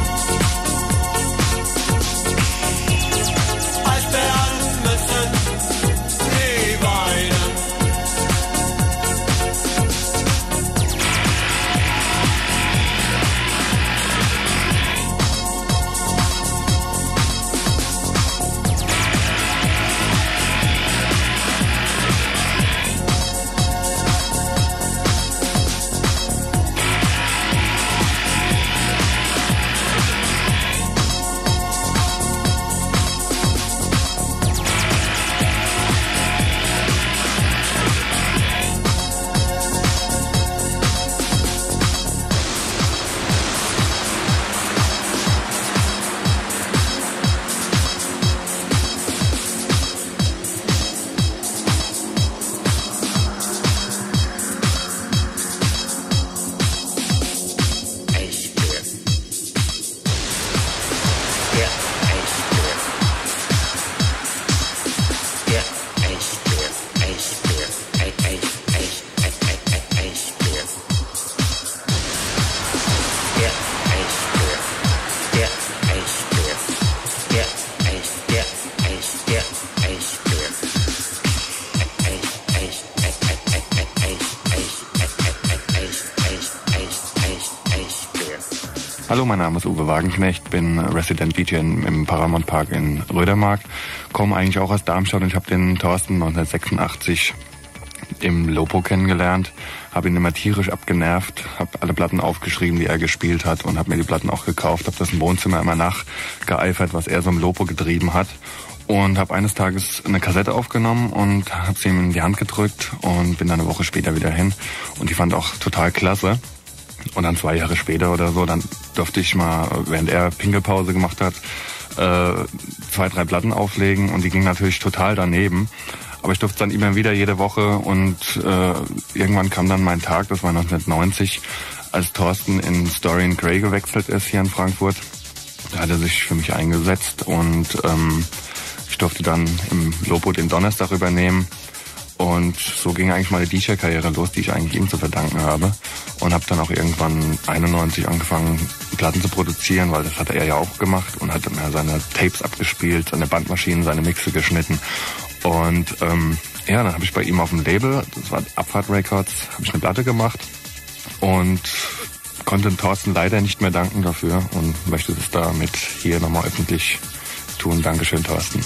Eisbären müssen nie weinen. Hallo, mein Name ist Uwe Wagenknecht, bin Resident DJ im Paramount Park in Rödermark, komme eigentlich auch aus Darmstadt und ich habe den Thorsten 1986 im Lopo kennengelernt, habe ihn immer tierisch abgenervt, habe alle Platten aufgeschrieben, die er gespielt hat und habe mir die Platten auch gekauft, habe das im Wohnzimmer immer nachgeeifert, was er so im Lopo getrieben hat und habe eines Tages eine Kassette aufgenommen und habe sie ihm in die Hand gedrückt und bin dann eine Woche später wieder hin und die fand auch total klasse. Und dann 2 Jahre später oder so, dann durfte ich mal, während er Pinkelpause gemacht hat, 2, 3 Platten auflegen und die gingen natürlich total daneben. Aber ich durfte dann immer wieder jede Woche und irgendwann kam dann mein Tag, das war 1990, als Thorsten in Story and Grey gewechselt ist hier in Frankfurt. Da hat er sich für mich eingesetzt und ich durfte dann im Lopo den Donnerstag übernehmen. Und so ging eigentlich meine DJ-Karriere los, die ich eigentlich ihm zu verdanken habe. Und habe dann auch irgendwann 91 angefangen, Platten zu produzieren, weil das hat er ja auch gemacht und hat immer seine Tapes abgespielt, seine Bandmaschinen, seine Mixe geschnitten. Und ja, dann habe ich bei ihm auf dem Label, das war Abfahrt Records, habe ich eine Platte gemacht und konnte Thorsten leider nicht mehr danken dafür und möchte das damit hier nochmal öffentlich tun. Dankeschön, Thorsten.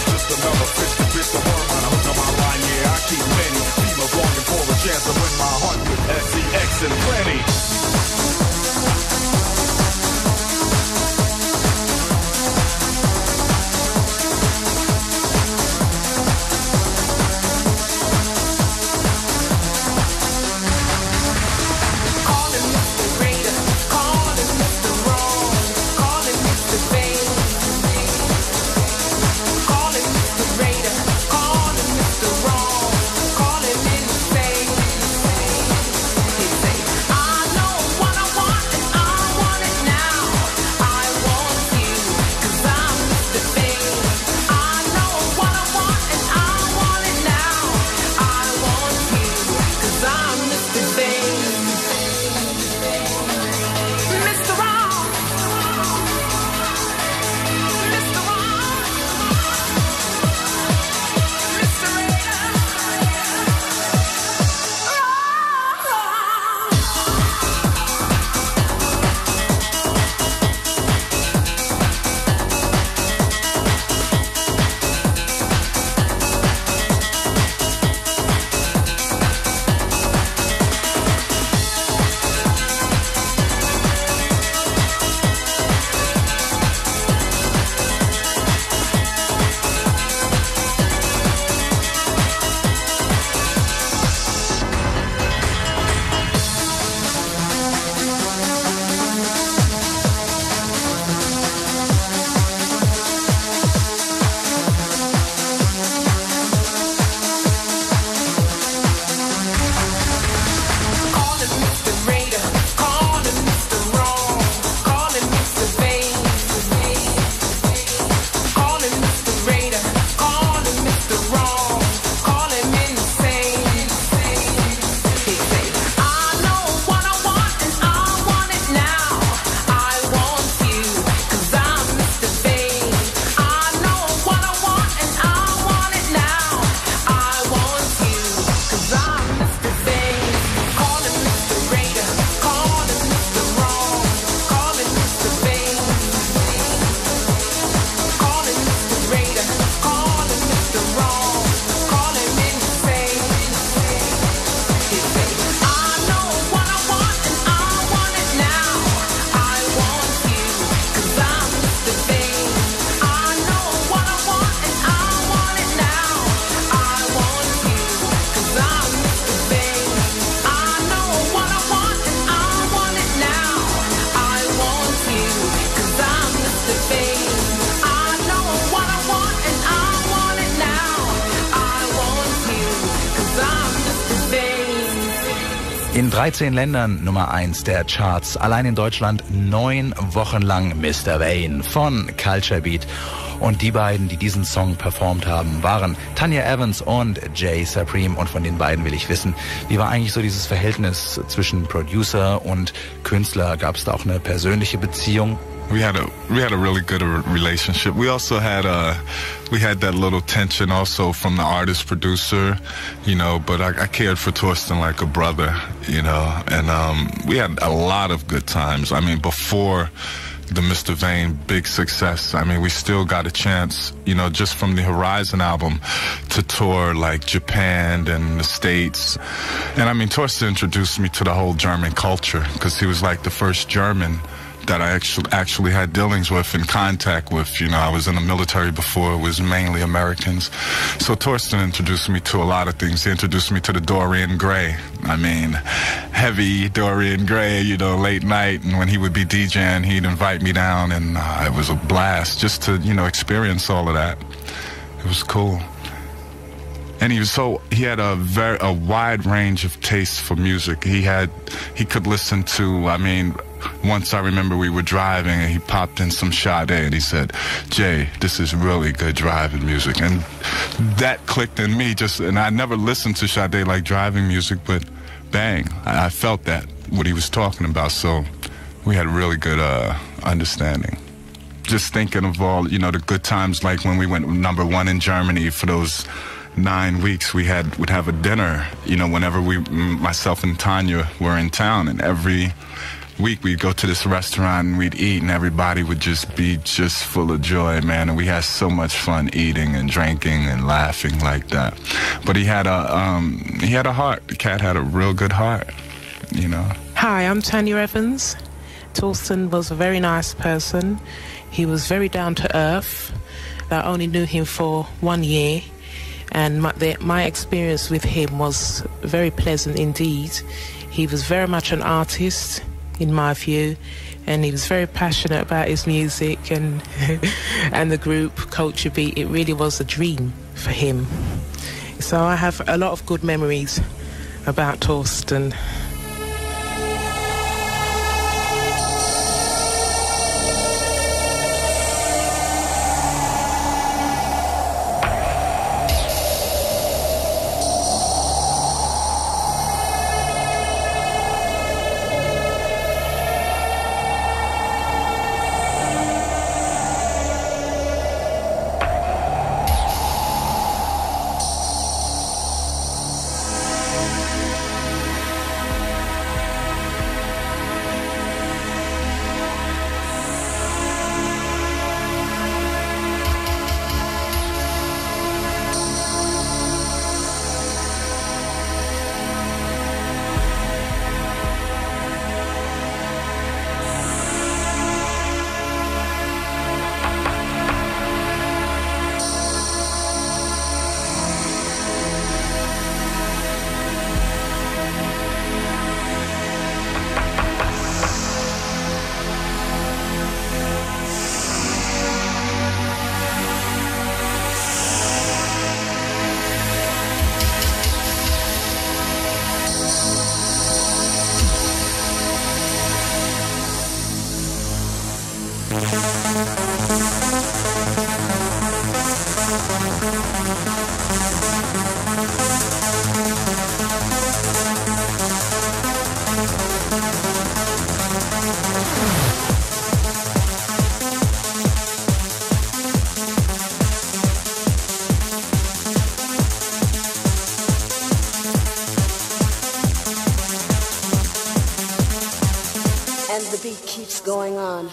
Chance to win my heart. In 13 Ländern Nummer 1 der Charts. Allein in Deutschland 9 Wochen lang Mr. Vain von Culture Beat. Und die beiden, die diesen Song performt haben, waren Tanya Evans und Jay Supreme. Und von den beiden will ich wissen, wie war eigentlich so dieses Verhältnis zwischen Producer und Künstler? Gab es da auch eine persönliche Beziehung? We had a really good relationship. We also had that little tension also from the artist producer, you know, but I cared for Torsten like a brother, you know, and we had a lot of good times. I mean, before the Mr. Vain big success, I mean, we still got a chance, you know, just from the Horizon album to tour like Japan and the States. And I mean, Torsten introduced me to the whole German culture because he was like the first German that I actually had dealings with and contact with. You know, I was in the military before. It was mainly Americans. So Torsten introduced me to a lot of things. He introduced me to the Dorian Gray. I mean, heavy Dorian Gray, you know, late night. And when he would be DJing, he'd invite me down. And it was a blast just to, you know, experience all of that. It was cool. And he had a wide range of tastes for music. He could listen to, I mean, once I remember we were driving and he popped in some Sade and he said, "Jay, this is really good driving music." And that clicked in me and I never listened to Sade like driving music, but bang, I felt that, what he was talking about. So we had really good understanding. Just thinking of all, you know, the good times, like when we went #1 in Germany for those 9 weeks, would have a dinner, you know, whenever myself and Tanya were in town, and every week we'd go to this restaurant and we'd eat and everybody would just be full of joy, man. And we had so much fun eating and drinking and laughing like that. But he had a heart. The cat had a real good heart, you know. Hi, I'm Tanya Evans. Torsten was a very nice person. He was very down to earth. I only knew him for 1 year. And my experience with him was very pleasant indeed. He was very much an artist, in my view, and he was very passionate about his music and and the group Culture Beat. It really was a dream for him. So I have a lot of good memories about Torsten. And the beat keeps going on.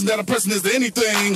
that a person is to anything.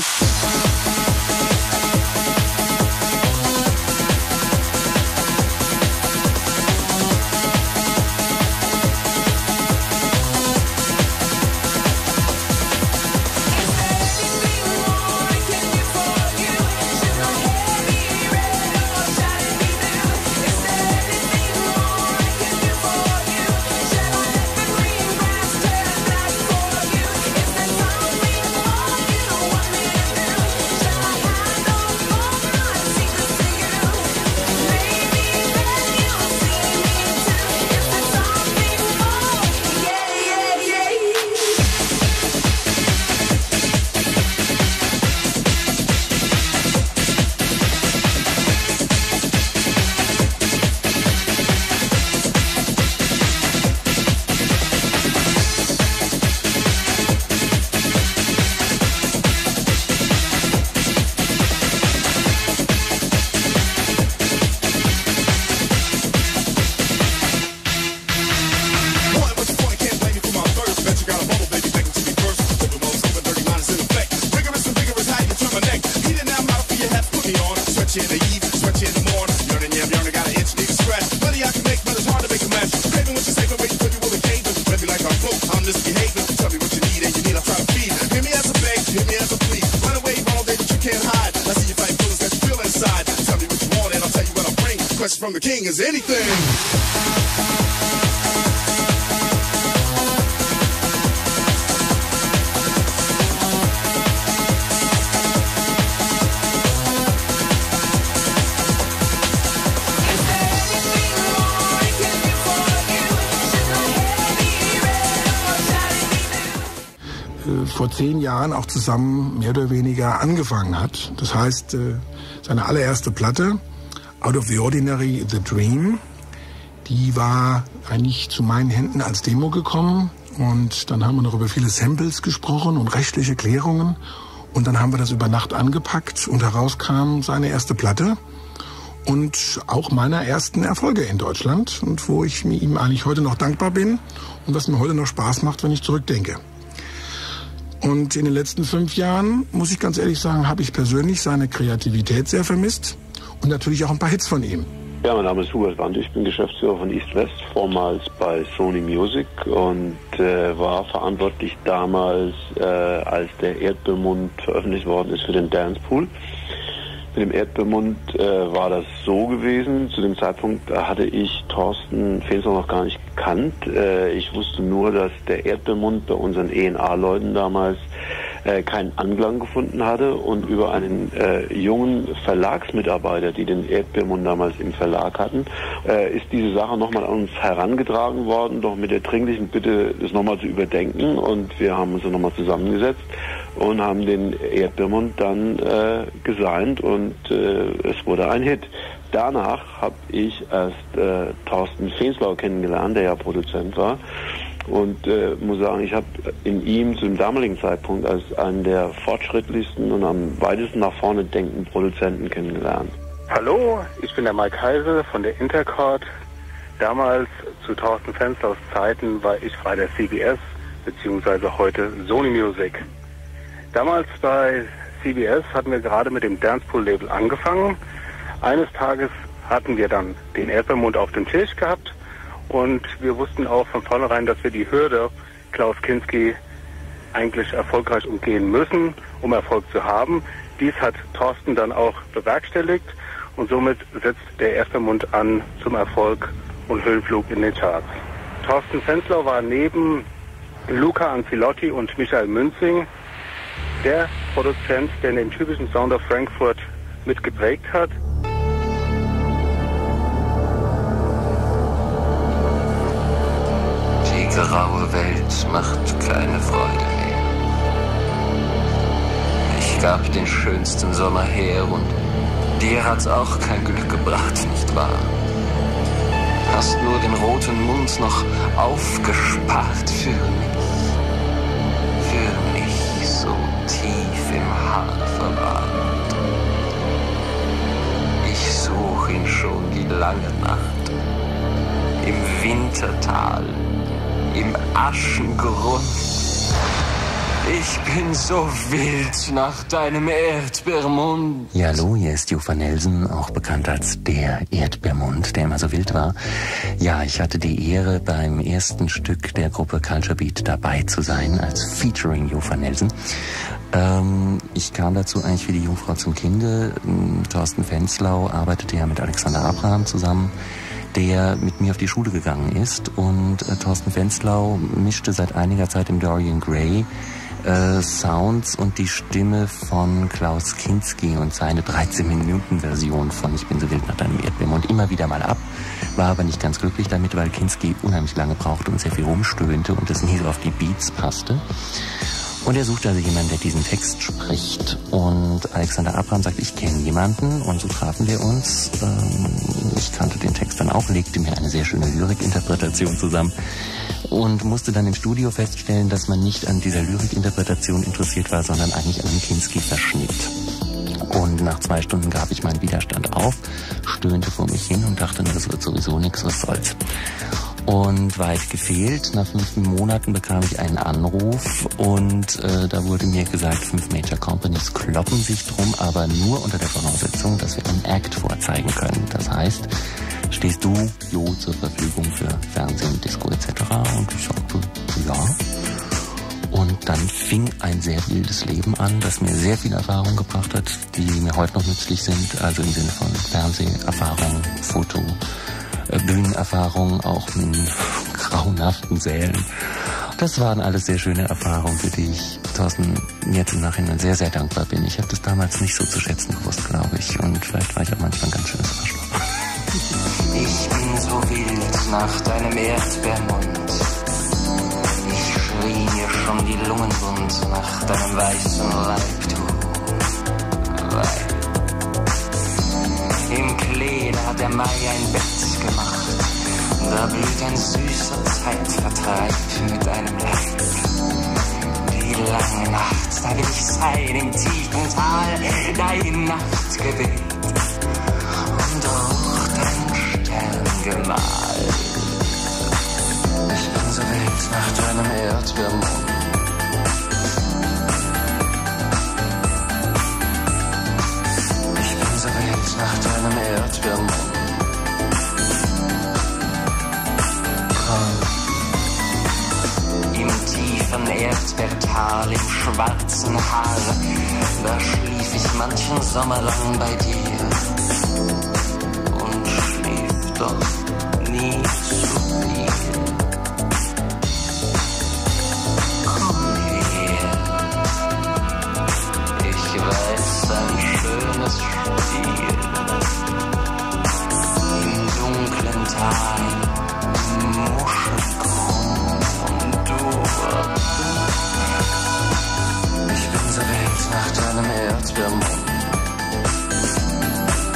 From the king is anything. Vor 10 Jahren auch zusammen mehr oder weniger angefangen hat. Das heißt, seine allererste Platte, Out of the Ordinary, The Dream, die war eigentlich zu meinen Händen als Demo gekommen und dann haben wir noch über viele Samples gesprochen und rechtliche Klärungen und dann haben wir das über Nacht angepackt und heraus kam seine erste Platte und auch meiner ersten Erfolge in Deutschland und wo ich ihm eigentlich heute noch dankbar bin und was mir heute noch Spaß macht, wenn ich zurückdenke. Und in den letzten 5 Jahren, muss ich ganz ehrlich sagen, habe ich persönlich seine Kreativität sehr vermisst. Und natürlich auch ein paar Hits von ihm. Ja, mein Name ist Hubert Wand, ich bin Geschäftsführer von East West, vormals bei Sony Music und war verantwortlich damals, als der Erdbeermund veröffentlicht worden ist für den Dancepool. Mit dem Erdbeermund war das so gewesen, zu dem Zeitpunkt hatte ich Thorsten Fenslau noch gar nicht gekannt. Ich wusste nur, dass der Erdbeermund bei unseren E&A-Leuten damals keinen Anklang gefunden hatte und über einen jungen Verlagsmitarbeiter, die den Erdbeermund damals im Verlag hatten, ist diese Sache nochmal an uns herangetragen worden, doch mit der dringlichen Bitte, das nochmal zu überdenken, und wir haben uns dann nochmal zusammengesetzt und haben den Erdbeermund dann gesigned und es wurde ein Hit. Danach habe ich erst Thorsten Fenslau kennengelernt, der ja Produzent war. Und muss sagen, ich habe in ihm zu dem damaligen Zeitpunkt als einen der fortschrittlichsten und am weitesten nach vorne denkenden Produzenten kennengelernt. Hallo, ich bin der Mike Heise von der Intercord. Damals zu Thorsten Fenslaus Zeiten war ich bei der CBS, beziehungsweise heute Sony Music. Damals bei CBS hatten wir gerade mit dem Dancepool-Label angefangen. Eines Tages hatten wir dann den Erdbeermund auf dem Tisch gehabt. Und wir wussten auch von vornherein, dass wir die Hürde Klaus Kinski eigentlich erfolgreich umgehen müssen, um Erfolg zu haben. Dies hat Thorsten dann auch bewerkstelligt und somit setzt der Erdbeermund an zum Erfolg und Höhenflug in den Charts. Thorsten Fenslau war neben Luca Anzilotti und Michael Münzing der Produzent, der den typischen Sound of Frankfurt mitgeprägt hat. Die graue Welt macht keine Freude mehr. Ich gab den schönsten Sommer her und dir hat's auch kein Glück gebracht, nicht wahr? Hast nur den roten Mund noch aufgespart für mich so tief im Haar verwahrt. Ich such ihn schon die lange Nacht, im Wintertal, im Aschengrund. Ich bin so wild nach deinem Erdbeermund. Ja, hallo, hier ist Jufa Nelson, auch bekannt als der Erdbeermund, der immer so wild war. Ja, ich hatte die Ehre, beim ersten Stück der Gruppe Culture Beat dabei zu sein, als Featuring Jufa Nelson. Ich kam dazu eigentlich wie die Jungfrau zum Kinde. Thorsten Fenslau arbeitete ja mit Alexander Abraham zusammen, der mit mir auf die Schule gegangen ist. Und Thorsten Fenslau mischte seit einiger Zeit im Dorian Gray Sounds und die Stimme von Klaus Kinski und seine 13-Minuten-Version von Ich bin so wild nach deinem Erdbeermund immer wieder mal ab. War aber nicht ganz glücklich damit, weil Kinski unheimlich lange brauchte und sehr viel rumstöhnte und es nie so auf die Beats passte. Und er suchte also jemanden, der diesen Text spricht. Und Alexander Abraham sagt, ich kenne jemanden. Und so trafen wir uns. Ich kannte den Text dann auch, legte mir eine sehr schöne Lyrikinterpretation zusammen und musste dann im Studio feststellen, dass man nicht an dieser Lyrikinterpretation interessiert war, sondern eigentlich an dem Kinski-Verschnitt. Und nach 2 Stunden gab ich meinen Widerstand auf, stöhnte vor mich hin und dachte, das wird sowieso nichts, was soll's. Und weit gefehlt, nach 5 Monaten bekam ich einen Anruf und da wurde mir gesagt, 5 Major Companies kloppen sich drum, aber nur unter der Voraussetzung, dass wir einen Act vorzeigen können. Das heißt, stehst du, Jo, zur Verfügung für Fernsehen, Disco etc.? Und ich sagte, ja. Und dann fing ein sehr wildes Leben an, das mir sehr viel Erfahrung gebracht hat, die mir heute noch nützlich sind, also im Sinne von Fernseherfahrung, Foto, Bühnenerfahrung, auch in grauenhaften Sälen. Das waren alles sehr schöne Erfahrungen, für die ich Thorsten jetzt im Nachhinein sehr, sehr dankbar bin. Ich habe das damals nicht so zu schätzen gewusst, glaube ich. Und vielleicht war ich auch manchmal ein ganz schönes Arschloch. Ich bin so wild nach deinem Erdbeermund. Ich schrie mir schon die Lungen wund nach deinem weißen Leib, du Weib. Im Klee, da hat der Mai ein Bett gemacht. Da blüht ein süßer Zeitvertreib mit deinem Leib. Die lange Nacht, da will ich sein im tiefen Tal, dein Nachtgebet und auch dein Sterngemahl. Ich bin so wild nach deinem Erdbeermund. Nach deinem Erdbeermund. Im tiefen Erdbeertal, im schwarzen Haar, da schlief ich manchen Sommer lang bei dir und schlief doch nie zu viel. Komm her, ich weiß ein schönes Spiel. Dunklen Tal, Muschelgrün und du. Ich bin so wild nach deinem Erdbeermund.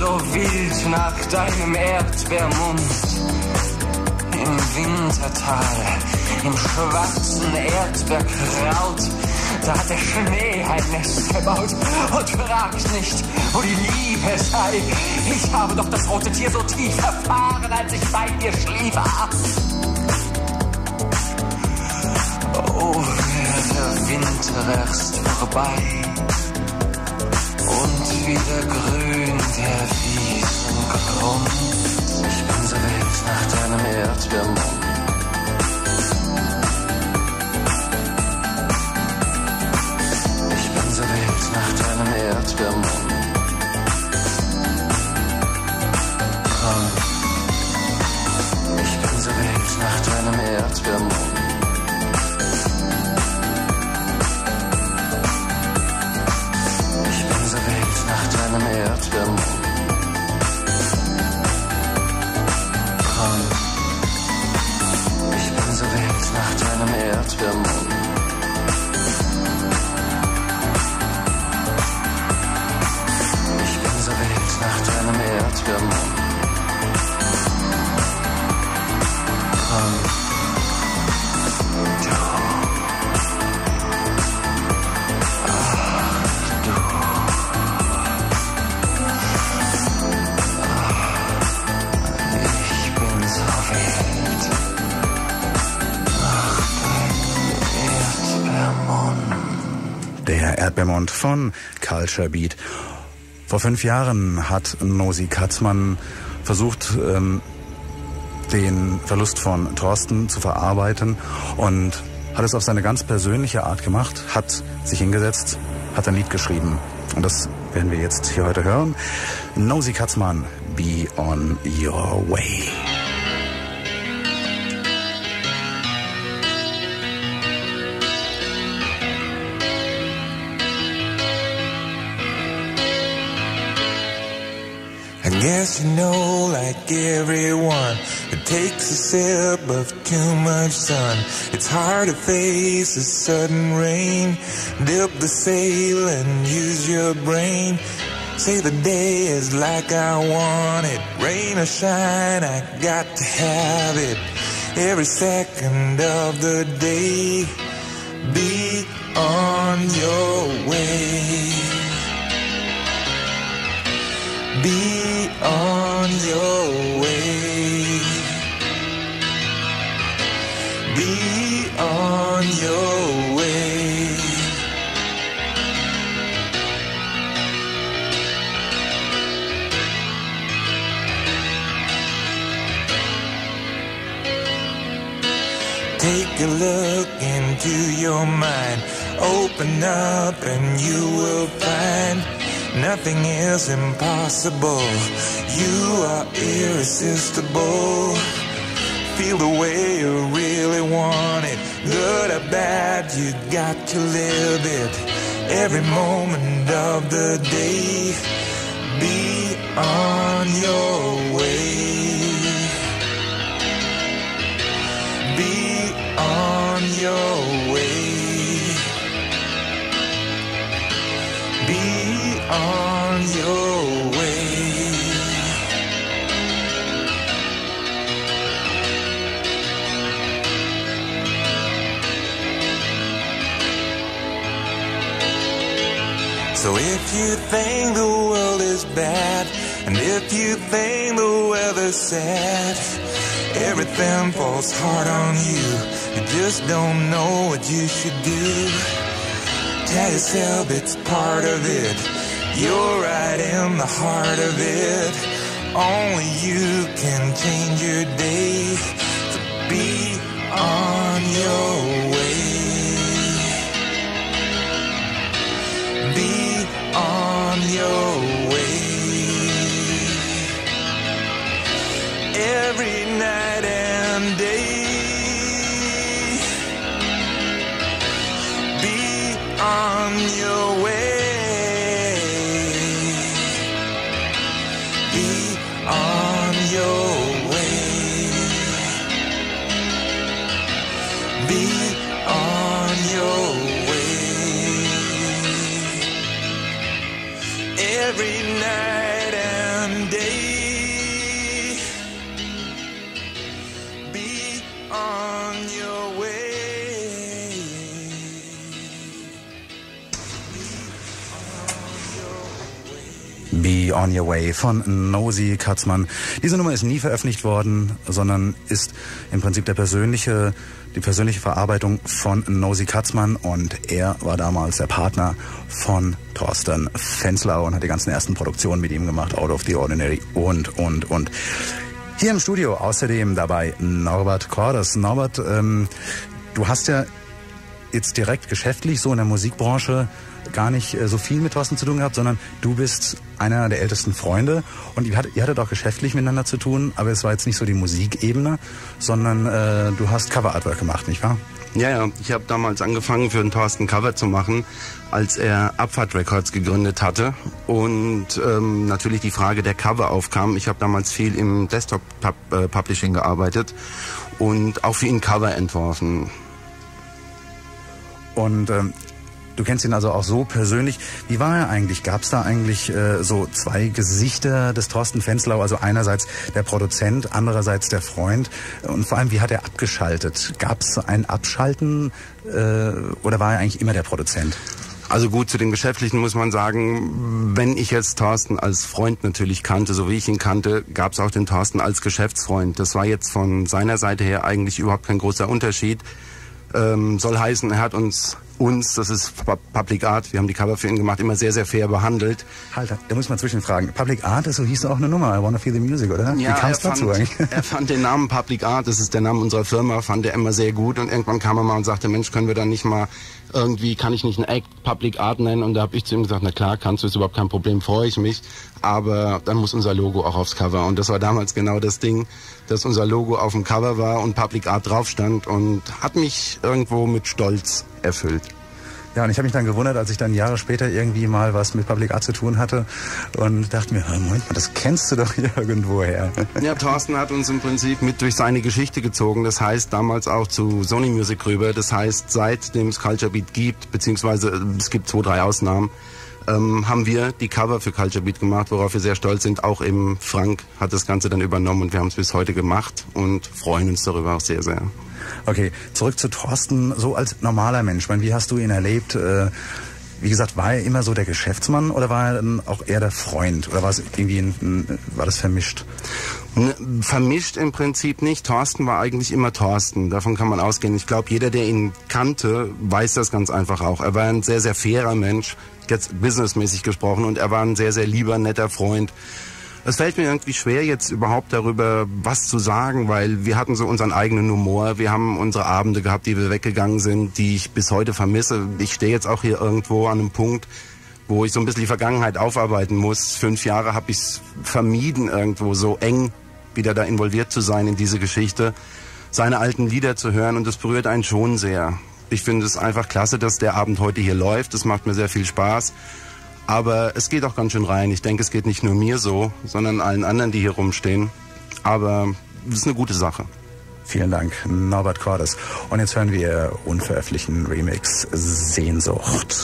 so wild nach deinem Erdbeermund. Im Wintertal, im schwarzen Erdbeerkraut, da hat der Schnee ein Nest gebaut. Und fragt nicht, wo die Liebe sei. Ich habe doch das rote Tier so tief erfahren, als ich bei dir schlief. Oh, wäre der Winter erst vorbei und wieder grün der Wiesengrund. Ich bin so wild nach deinem Erdbeermund. Ich bin so wild nach deinem Erdbeermund. Komm, ich bin so wild nach deinem Erdbeermund. Ich bin so wild nach deinem Erdbeermund. Komm, ich bin so wild nach deinem Erdbeermund. Ich bin so wild nach deinem Erdbeermund. Komm, du. Der Erdbeermund von Culture Beat. Vor 5 Jahren hat Nosy Katzmann versucht, den Verlust von Thorsten zu verarbeiten und hat es auf seine ganz persönliche Art gemacht, hat sich hingesetzt, hat ein Lied geschrieben. Und das werden wir jetzt hier heute hören. Nosy Katzmann, Be on Your Way. I guess you know, like everyone, it takes a sip of too much sun. It's hard to face a sudden rain. Dip the sail and use your brain. Say the day is like I want it. Rain or shine, I got to have it. Every second of the day, be on your way. Be on your way. Be on your way. Take a look into your mind. Open up and you will find nothing is impossible. You are irresistible. Feel the way you really want it. Good or bad, you got to live it. Every moment of the day, be on your way. Be on your way. Be on your way. So if you think the world is bad, and if you think the weather's sad, everything falls hard on you. You just don't know what you should do. Tell yourself it's part of it. You're right in the heart of it. Only you can change your day. So be on your way. Be on your way. Every night and day. Be on your way. Be on your way. Be on your way. Every night and Be On Your Way von Nosy Katzmann. Diese Nummer ist nie veröffentlicht worden, sondern ist im Prinzip die persönliche Verarbeitung von Nosy Katzmann, und er war damals der Partner von Thorsten Fenslau und hat die ganzen ersten Produktionen mit ihm gemacht, Out of the Ordinary und. Hier im Studio außerdem dabei Norbert Cordes. Norbert, du hast ja jetzt direkt geschäftlich so in der Musikbranche gar nicht so viel mit Thorsten zu tun gehabt, sondern du bist einer der ältesten Freunde, und ihr hattet auch geschäftlich miteinander zu tun, aber es war jetzt nicht so die Musikebene, sondern du hast Cover-Artwork gemacht, nicht wahr? Ja, ich habe damals angefangen, für den Thorsten Cover zu machen, als er Abfahrt Records gegründet hatte, und natürlich die Frage der Cover aufkam. Ich habe damals viel im Desktop-Publishing gearbeitet und auch für ihn Cover entworfen. Und du kennst ihn also auch so persönlich. Wie war er eigentlich? Gab es da eigentlich so zwei Gesichter des Thorsten Fenslau? Also einerseits der Produzent, andererseits der Freund. Und vor allem, wie hat er abgeschaltet? Gab es ein Abschalten oder war er eigentlich immer der Produzent? Also gut, zu dem Geschäftlichen muss man sagen, wenn ich jetzt Thorsten als Freund natürlich kannte, so wie ich ihn kannte, gab es auch den Thorsten als Geschäftsfreund. Das war jetzt von seiner Seite her eigentlich überhaupt kein großer Unterschied. Soll heißen, er hat uns, das ist Public Art, wir haben die Cover für ihn gemacht, immer sehr, sehr fair behandelt. Halt, da muss man zwischenfragen. Public Art, so hieß auch eine Nummer, I Wanna Feel the Music, oder? Ja, wie kam es dazu eigentlich? Er fand den Namen Public Art, das ist der Name unserer Firma, fand er immer sehr gut, und irgendwann kam er mal und sagte, Mensch, können wir dann nicht mal irgendwie, kann ich nicht ein Act Public Art nennen? Und da habe ich zu ihm gesagt, na klar, kannst du, ist überhaupt kein Problem, freue ich mich, aber dann muss unser Logo auch aufs Cover, und das war damals genau das Ding, dass unser Logo auf dem Cover war und Public Art drauf stand, und hat mich irgendwo mit Stolz erfüllt. Ja, und ich habe mich dann gewundert, als ich dann Jahre später irgendwie mal was mit Public Art zu tun hatte und dachte mir, Moment mal, das kennst du doch irgendwoher. Ja, Thorsten hat uns im Prinzip mit durch seine Geschichte gezogen. Das heißt, damals auch zu Sony Music rüber. Das heißt, seitdem es Culture Beat gibt, beziehungsweise es gibt 2, 3 Ausnahmen, haben wir die Cover für Culture Beat gemacht, worauf wir sehr stolz sind. Auch eben Frank hat das Ganze dann übernommen, und wir haben es bis heute gemacht und freuen uns darüber auch sehr, sehr. Okay, zurück zu Thorsten, so als normaler Mensch. Ich meine, wie hast du ihn erlebt? Wie gesagt, war er immer so der Geschäftsmann oder war er dann auch eher der Freund? Oder war es irgendwie war das vermischt? Vermischt im Prinzip nicht. Thorsten war eigentlich immer Thorsten. Davon kann man ausgehen. Ich glaube, jeder, der ihn kannte, weiß das ganz einfach auch. Er war ein sehr, sehr fairer Mensch, jetzt businessmäßig gesprochen, und er war ein sehr, sehr lieber, netter Freund. Es fällt mir irgendwie schwer, jetzt überhaupt darüber was zu sagen, weil wir hatten so unseren eigenen Humor. Wir haben unsere Abende gehabt, die wir weggegangen sind, die ich bis heute vermisse. Ich stehe jetzt auch hier irgendwo an einem Punkt, wo ich so ein bisschen die Vergangenheit aufarbeiten muss. 5 Jahre habe ich es vermieden, irgendwo so eng wieder da involviert zu sein in diese Geschichte, seine alten Lieder zu hören, und das berührt einen schon sehr. Ich finde es einfach klasse, dass der Abend heute hier läuft. Das macht mir sehr viel Spaß. Aber es geht auch ganz schön rein. Ich denke, es geht nicht nur mir so, sondern allen anderen, die hier rumstehen. Aber es ist eine gute Sache. Vielen Dank, Norbert Cordes. Und jetzt hören wir unveröffentlichten Remix Sehnsucht.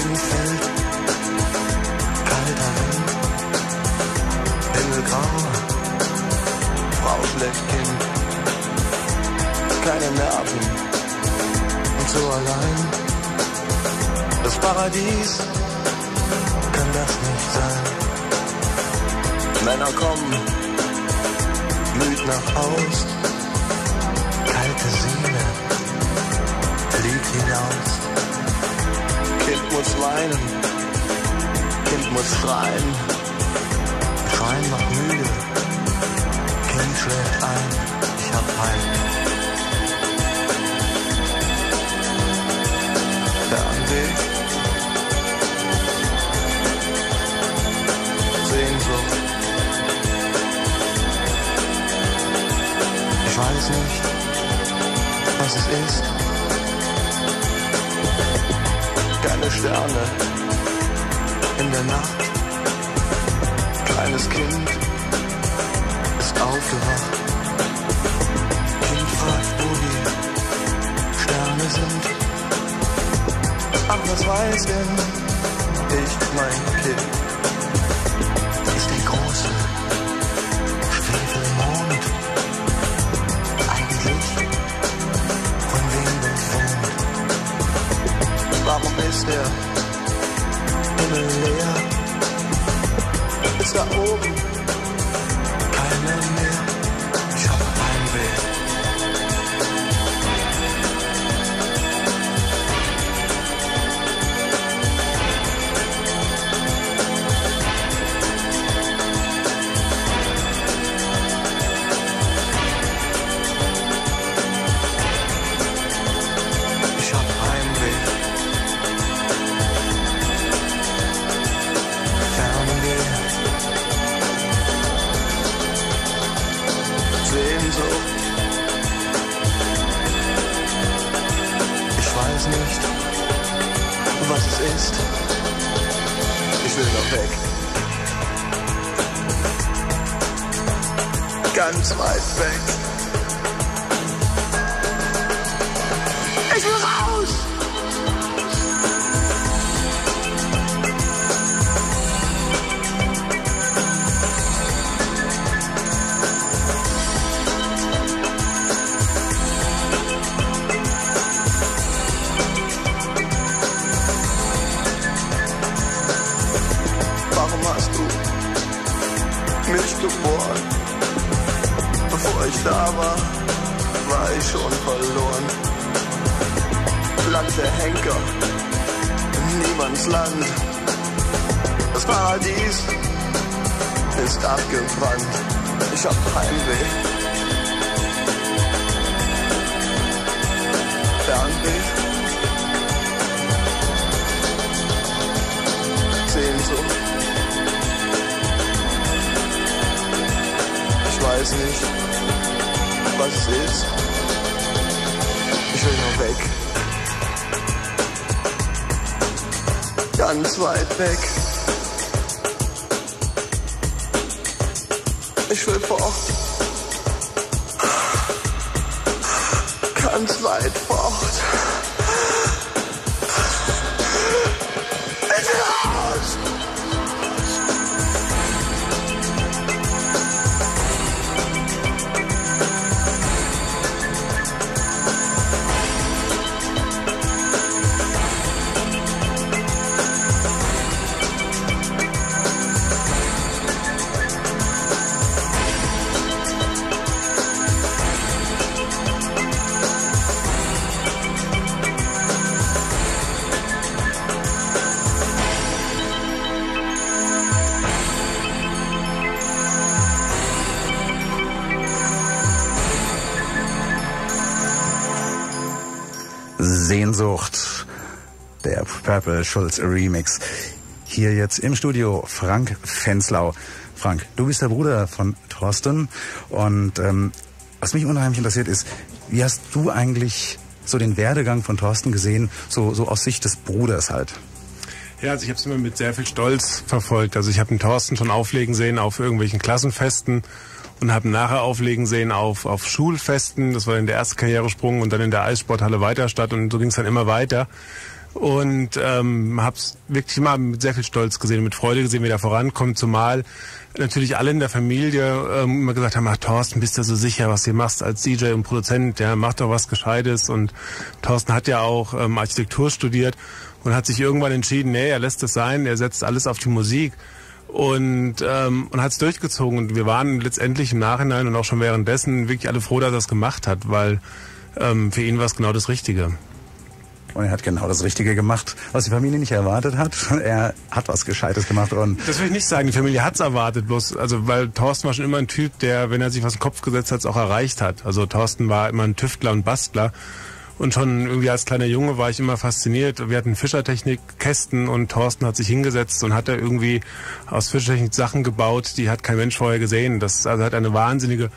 Regen fällt, kalter Wind, himmelgrau, Frau schlägt Kind, keine Nerven und so allein. Das Paradies kann das nicht sein. Männer kommen, müd nach Haus, kalte Seele, Lied hinaus. Kind muss weinen, Kind muss schreien, Schreien macht müde, Kind schläft ein, ich hab Heim. Fernweh, Sehnsucht. Ich weiß nicht, was es ist. Keine Sterne in der Nacht. Kleines Kind ist aufgewacht. Kind fragt, wo die Sterne sind. Ach, was weiß denn ich, mein Kind? Ist der große Schwefelmond eigentlich von wem bewohnt? Warum ist der Himmel leer? Ist da oben keiner mehr? Ich hab Heimweh. Nicht, was es ist. Ich will noch weg. Ganz weit weg. Ich will raus! Geboren. Bevor ich da war, war ich schon verloren. Land der Henker, niemands Land. Das Paradies ist abgebrannt. Ich hab Heimweh. Fernweh. Sehnsucht. Ich weiß nicht, was es ist. Ich will nur weg. Ganz weit weg. Ich will fort. Ganz weit fort. Ich will raus. Sehnsucht, der Purple Schulz Remix. Hier jetzt im Studio Frank Fenzlau. Frank, du bist der Bruder von Thorsten und was mich unheimlich interessiert ist, wie hast du eigentlich so den Werdegang von Thorsten gesehen, so aus Sicht des Bruders halt? Ja, also ich habe es immer mit sehr viel Stolz verfolgt. Also ich habe den Thorsten schon auflegen sehen auf irgendwelchen Klassenfesten und habe ihn nachher auflegen sehen auf Schulfesten. Das war dann der erste Karrieresprung und dann in der Eissporthalle Weiterstadt und so ging es dann immer weiter. Und hab's wirklich immer mit sehr viel Stolz gesehen, mit Freude gesehen, wie der vorankommt, zumal natürlich alle in der Familie immer gesagt haben, ach Thorsten, bist du so sicher, was du machst als DJ und Produzent, ja, mach doch was Gescheites. Und Thorsten hat ja auch Architektur studiert und hat sich irgendwann entschieden, nee, er lässt es sein, er setzt alles auf die Musik und hat es durchgezogen. Und wir waren letztendlich im Nachhinein und auch schon währenddessen wirklich alle froh, dass er es gemacht hat, weil für ihn war es genau das Richtige. Und er hat genau das Richtige gemacht, was die Familie nicht erwartet hat. Er hat was Gescheites gemacht. Und das will ich nicht sagen, die Familie hat's erwartet, bloß, also weil Thorsten war schon immer ein Typ, der, wenn er sich was in den Kopf gesetzt hat, es auch erreicht hat. Also Thorsten war immer ein Tüftler und Bastler. Und schon irgendwie als kleiner Junge war ich immer fasziniert. Wir hatten Fischertechnik-Kästen und Thorsten hat sich hingesetzt und hat da irgendwie aus Fischertechnik Sachen gebaut, die hat kein Mensch vorher gesehen. Das also hat eine wahnsinniges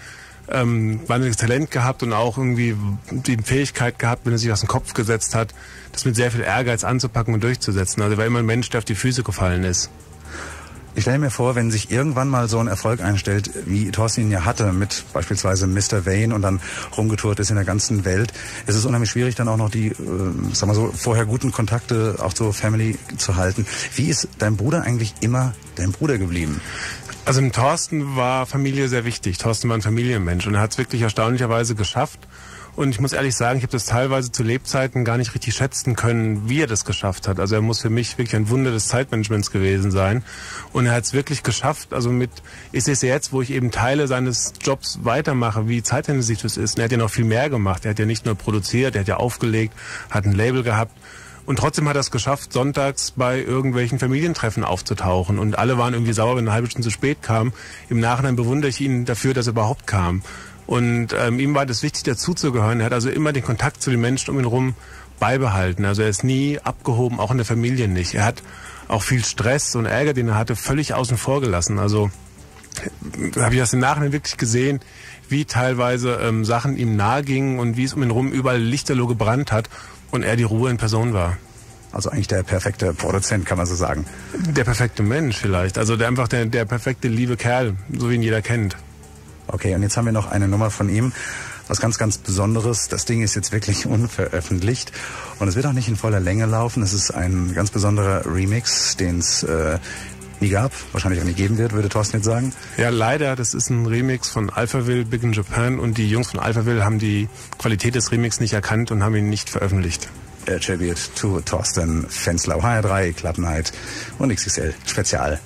Talent gehabt und auch irgendwie die Fähigkeit gehabt, wenn er sich was in den Kopf gesetzt hat, das mit sehr viel Ehrgeiz anzupacken und durchzusetzen. Also er war immer ein Mensch, der auf die Füße gefallen ist. Ich stelle mir vor, wenn sich irgendwann mal so ein Erfolg einstellt, wie Thorsten ihn ja hatte, mit beispielsweise Mr. Vane und dann rumgetourt ist in der ganzen Welt, ist es unheimlich schwierig, dann auch noch die, sagen wir so, vorher guten Kontakte auch zur Family zu halten. Wie ist dein Bruder eigentlich immer dein Bruder geblieben? Also im Thorsten war Familie sehr wichtig. Thorsten war ein Familienmensch und er hat es wirklich erstaunlicherweise geschafft. Und ich muss ehrlich sagen, ich habe das teilweise zu Lebzeiten gar nicht richtig schätzen können, wie er das geschafft hat. Also er muss für mich wirklich ein Wunder des Zeitmanagements gewesen sein. Und er hat es wirklich geschafft, also ich sehe es jetzt, wo ich eben Teile seines Jobs weitermache, wie zeitintensiv das ist. Und er hat ja noch viel mehr gemacht. Er hat ja nicht nur produziert, er hat ja aufgelegt, hat ein Label gehabt. Und trotzdem hat er es geschafft, sonntags bei irgendwelchen Familientreffen aufzutauchen. Und alle waren irgendwie sauer, wenn er eine halbe Stunde zu spät kam. Im Nachhinein bewundere ich ihn dafür, dass er überhaupt kam. Und ihm war das wichtig, dazuzugehören. Er hat also immer den Kontakt zu den Menschen um ihn herum beibehalten. Also er ist nie abgehoben, auch in der Familie nicht. Er hat auch viel Stress und Ärger, den er hatte, völlig außen vor gelassen. Also habe ich das im Nachhinein wirklich gesehen, wie teilweise Sachen ihm nahe gingen und wie es um ihn herum überall lichterloh gebrannt hat und er die Ruhe in Person war. Also eigentlich der perfekte Produzent, kann man so sagen. Der perfekte Mensch vielleicht. Also der perfekte liebe Kerl, so wie ihn jeder kennt. Okay, und jetzt haben wir noch eine Nummer von ihm. Was ganz, ganz Besonderes. Das Ding ist jetzt wirklich unveröffentlicht. Und es wird auch nicht in voller Länge laufen. Es ist ein ganz besonderer Remix, den es nie gab, wahrscheinlich auch nie geben wird, würde Thorsten jetzt sagen. Ja, leider. Das ist ein Remix von Alphaville, Big in Japan. Und die Jungs von Alphaville haben die Qualität des Remix nicht erkannt und haben ihn nicht veröffentlicht. Tribute to Thorsten Fenslau, HR3, Club Night und XXL Spezial.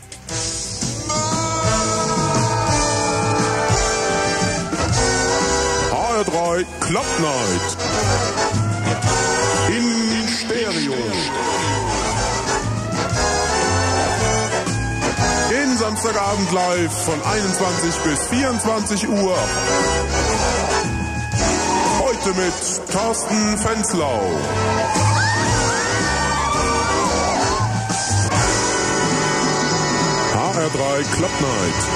HR3 Club Night in Stereo. Jeden Samstagabend live von 21 bis 24 Uhr. Heute mit Thorsten Fenslau. HR3 Club Night.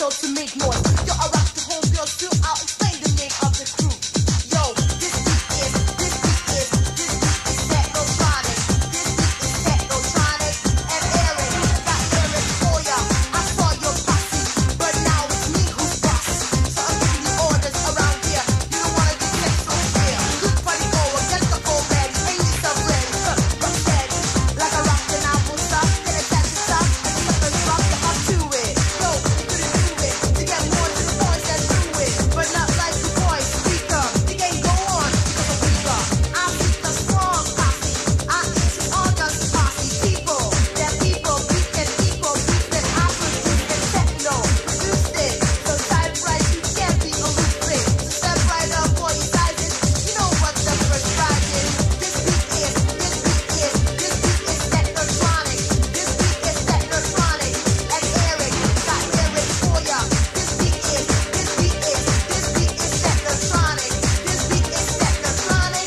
so to make noise. Yo, I rock the homegirls too. I'll explain the name of the crew. Yo, this beat is technotronic. This beat is technotronic. And Eric, got Eric for ya. I saw your posse, but now it's me who's boss. So I'm giving you orders around here. You don't wanna get next on here. Good party goer, get the whole ready. Ain't yourself ready. Rock steady, like a rock and I won't stop. Get attached to stop, and the suckers drop you up to it. Yo, you couldn't do it. To get more to the boys that do it, but not like the boys. Speak up, the game go on because of weaker. I beat the strong posse. I issue orders posse. People that people beat and people beat that I produce and techno produced it. So type right, you can't be elusive. So step right up for your sizes. You know what the first prize is. This beat is technotronic. This beat is technotronic. And Eric, got Eric for ya. This beat is technotronic. This beat is technotronic. This beat is technotronic.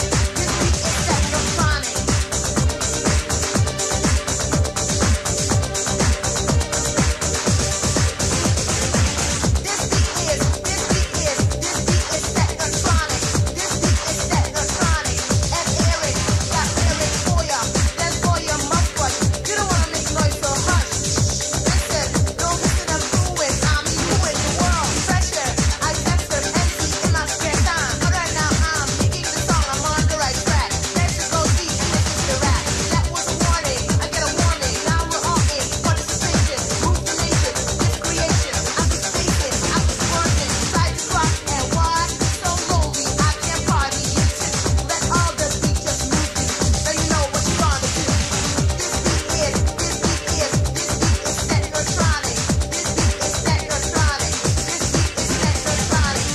And Eric, got Eric for ya. Then for your mouth rush. You don't wanna make noise, so hush. Listen, don't listen to fluid. I'm doing the world. Pressure, I censor MC in my spare time. But right now I'm making the song. I'm on the right track. Let's go see and this is the rap. That was a warning. I get a warning. Now we're all in participation. Move the nation. This creation. I'm just facing. I'm just working. Try to rock and why? So lonely. I can't party. You just let all the beat just move me. Now you know what you're gonna do. This beat is technotronic. This beat is technotronic. This beat is technotronic.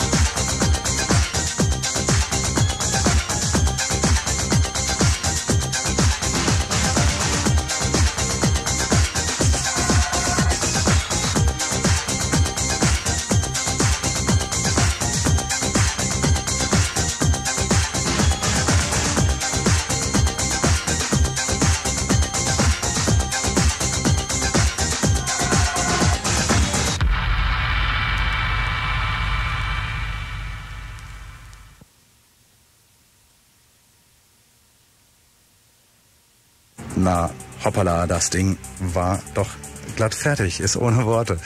Na, hoppala, das Ding war doch glatt fertig, ist ohne Worte.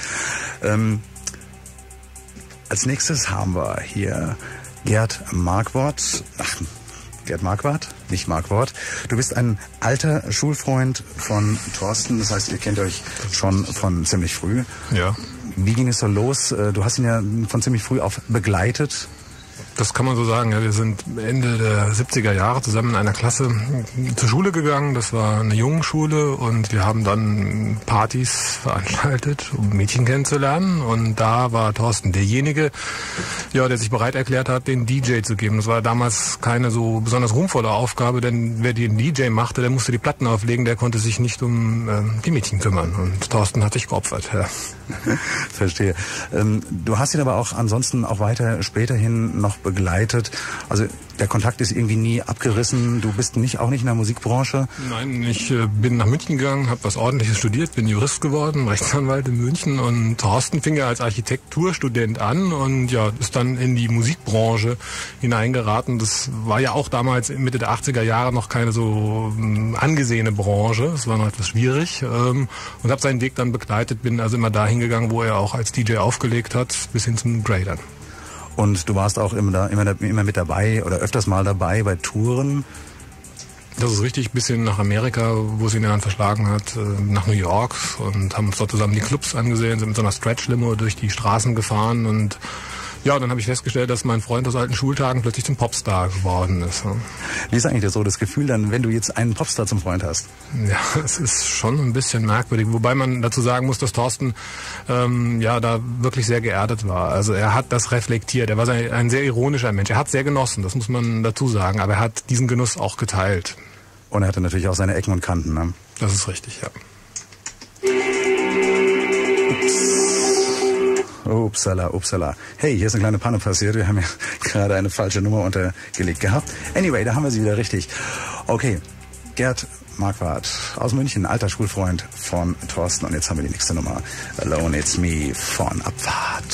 Als nächstes haben wir hier Gerd Marquardt. Ach, Gerd Marquardt, nicht Marquardt. Du bist ein alter Schulfreund von Thorsten, das heißt, ihr kennt euch schon von ziemlich früh. Ja. Wie ging es so los? Du hast ihn ja von ziemlich früh auf begleitet. Das kann man so sagen. Ja, wir sind Ende der 70er Jahre zusammen in einer Klasse zur Schule gegangen. Das war eine Jungenschule und wir haben dann Partys veranstaltet, um Mädchen kennenzulernen. Und da war Thorsten derjenige, ja, der sich bereit erklärt hat, den DJ zu geben. Das war damals keine so besonders ruhmvolle Aufgabe, denn wer den DJ machte, der musste die Platten auflegen, der konnte sich nicht um die Mädchen kümmern. Und Thorsten hat sich geopfert. Ja. Verstehe. Du hast ihn aber auch ansonsten auch weiter späterhin noch begleitet. Also der Kontakt ist irgendwie nie abgerissen. Du bist auch nicht in der Musikbranche? Nein, ich bin nach München gegangen, habe was Ordentliches studiert, bin Jurist geworden, Rechtsanwalt in München und Thorsten fing ja als Architekturstudent an und ja, ist dann in die Musikbranche hineingeraten. Das war ja auch damals Mitte der 80er Jahre noch keine so angesehene Branche. Es war noch etwas schwierig und habe seinen Weg dann begleitet, bin also immer dahin gegangen, wo er auch als DJ aufgelegt hat, bis hin zum Gradern. Und du warst auch immer mit dabei oder öfters mal dabei bei Touren? Das ist richtig, bis hin nach Amerika, wo es ihn dann verschlagen hat, nach New York und haben uns dort zusammen die Clubs angesehen, sind mit so einer Stretch-Limo durch die Straßen gefahren und ja, dann habe ich festgestellt, dass mein Freund aus alten Schultagen plötzlich zum Popstar geworden ist. Wie ist eigentlich so das Gefühl dann, wenn du jetzt einen Popstar zum Freund hast? Ja, es ist schon ein bisschen merkwürdig, wobei man dazu sagen muss, dass Thorsten ja da wirklich sehr geerdet war. Also er hat das reflektiert, er war ein sehr ironischer Mensch. Er hat sehr genossen, das muss man dazu sagen, aber er hat diesen Genuss auch geteilt. Und er hatte natürlich auch seine Ecken und Kanten, ne? Das ist richtig, ja. Upsala. Hey, hier ist eine kleine Panne passiert. Wir haben ja gerade eine falsche Nummer untergelegt gehabt. Anyway, da haben wir sie wieder richtig. Okay, Gerd Marquardt aus München, alter Schulfreund von Thorsten. Und jetzt haben wir die nächste Nummer. Alone It's Me von Abfahrt.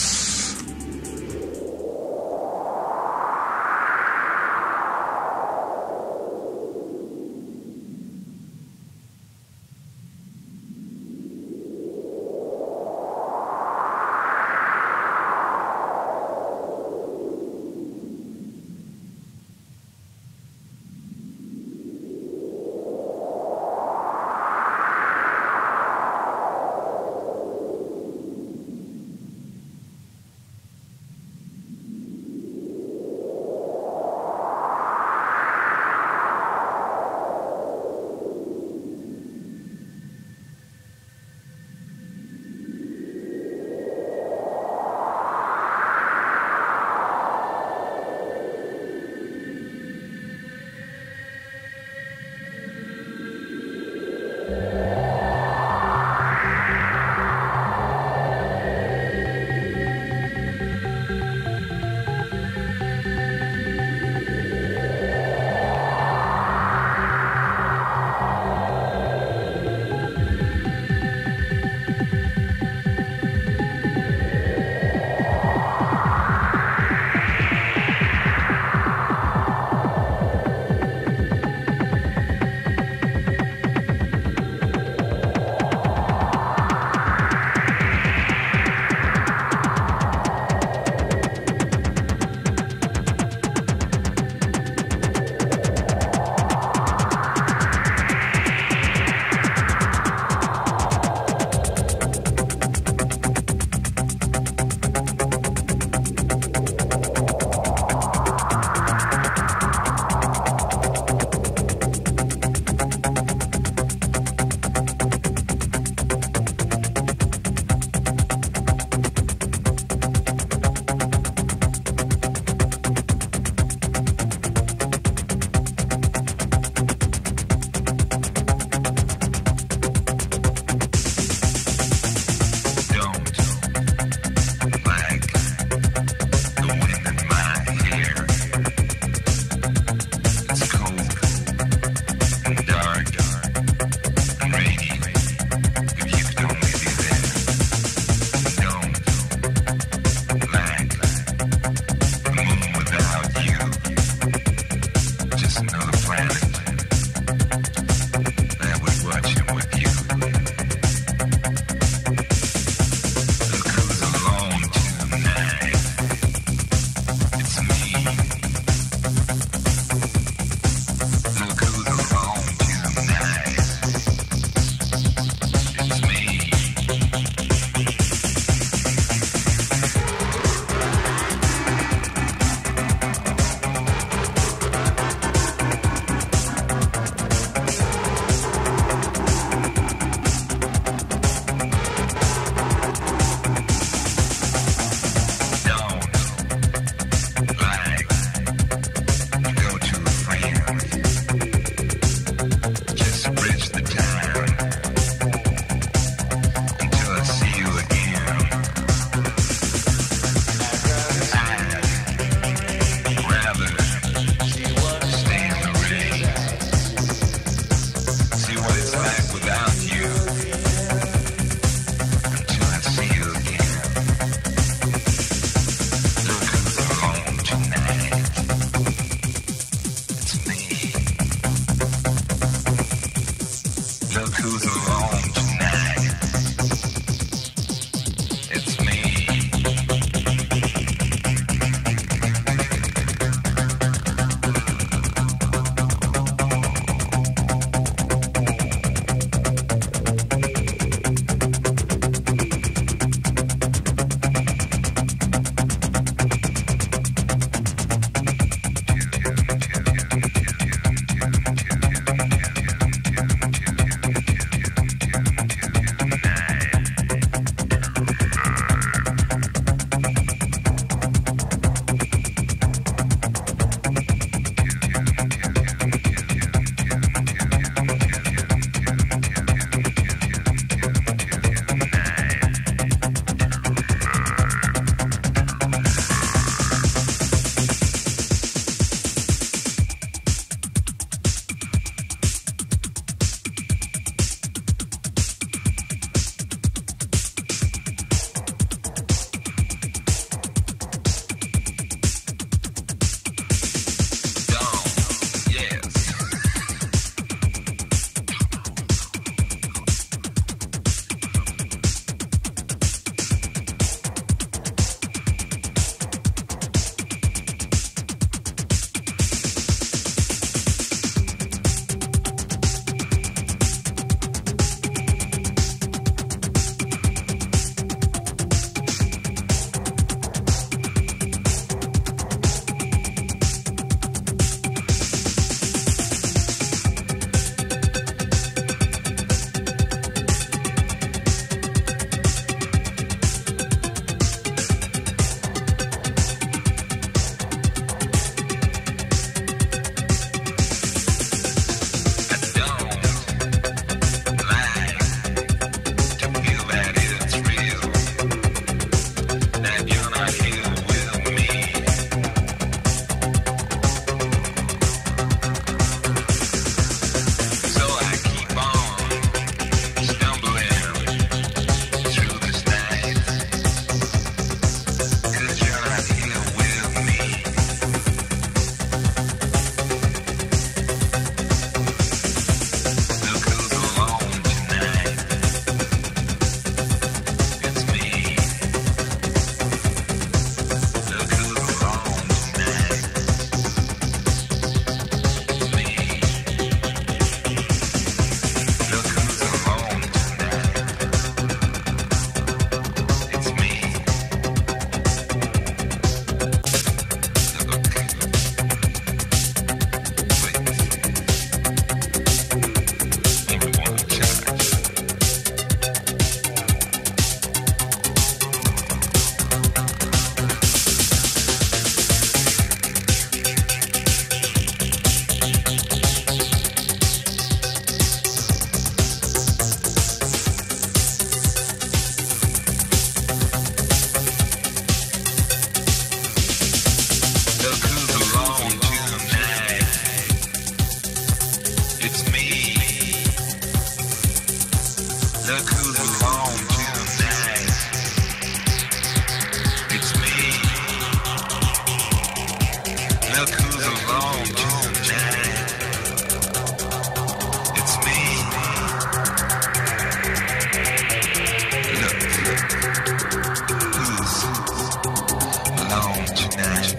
alone tonight.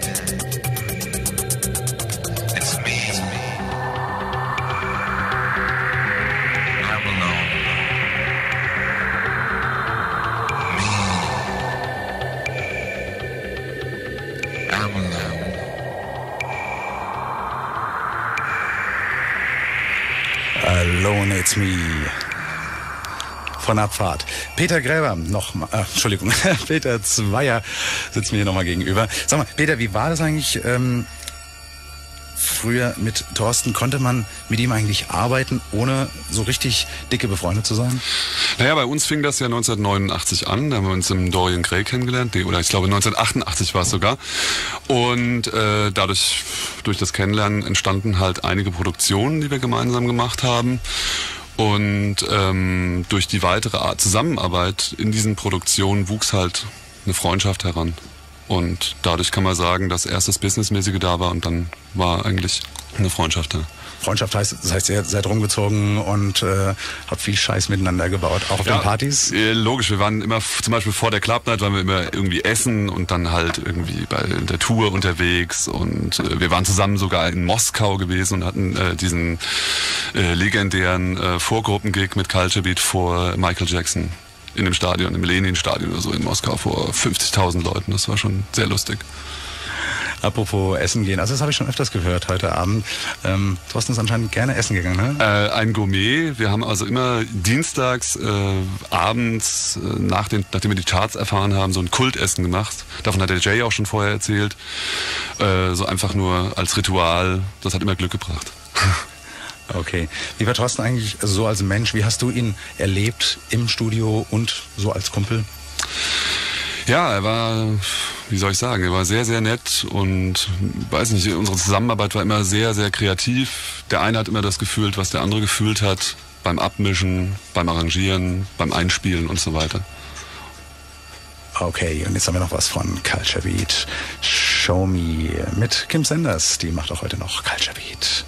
It's me. I'm alone. I'm alone. Alone It's Me. Von Abfahrt. Peter Gräber Entschuldigung, Peter Zweier sitzt mir hier nochmal gegenüber. Sag mal, Peter, wie war das eigentlich früher mit Thorsten? Konnte man mit ihm eigentlich arbeiten, ohne so richtig dicke befreundet zu sein? Naja, bei uns fing das ja 1989 an. Da haben wir uns im Dorian Gray kennengelernt. Oder ich glaube 1988 war es sogar. Und durch das Kennenlernen entstanden halt einige Produktionen, die wir gemeinsam gemacht haben. Und durch die weitere Zusammenarbeit in diesen Produktionen wuchs halt eine Freundschaft heran. Und dadurch kann man sagen, dass erst das Businessmäßige da war und dann war eigentlich eine Freundschaft da. Freundschaft heißt, das heißt, ihr seid rumgezogen und habt viel Scheiß miteinander gebaut, auch auf den Partys? Logisch, wir waren immer, zum Beispiel vor der Club Night waren wir immer irgendwie essen und dann halt irgendwie bei der Tour unterwegs und wir waren zusammen sogar in Moskau gewesen und hatten diesen legendären Vorgruppengig mit Culture Beat vor Michael Jackson in dem Stadion, im Lenin-Stadion oder so in Moskau vor 50.000 Leuten. Das war schon sehr lustig. Apropos Essen gehen, also das habe ich schon öfters gehört heute Abend. Thorsten ist anscheinend gerne essen gegangen, ne? Ein Gourmet. Wir haben also immer dienstags abends, nachdem wir die Charts erfahren haben, so ein Kultessen gemacht. Davon hat der Jay auch schon vorher erzählt. So einfach nur als Ritual. Das hat immer Glück gebracht. Okay. Wie war Thorsten eigentlich so als Mensch? Wie hast du ihn erlebt im Studio und so als Kumpel? Ja, er war, wie soll ich sagen, er war sehr, sehr nett und, weiß nicht, unsere Zusammenarbeit war immer sehr, sehr kreativ. Der eine hat immer das gefühlt, was der andere gefühlt hat, beim Abmischen, beim Arrangieren, beim Einspielen und so weiter. Okay, und jetzt haben wir noch was von Culture Beat. Show Me mit Kim Sanders, die macht auch heute noch Culture Beat.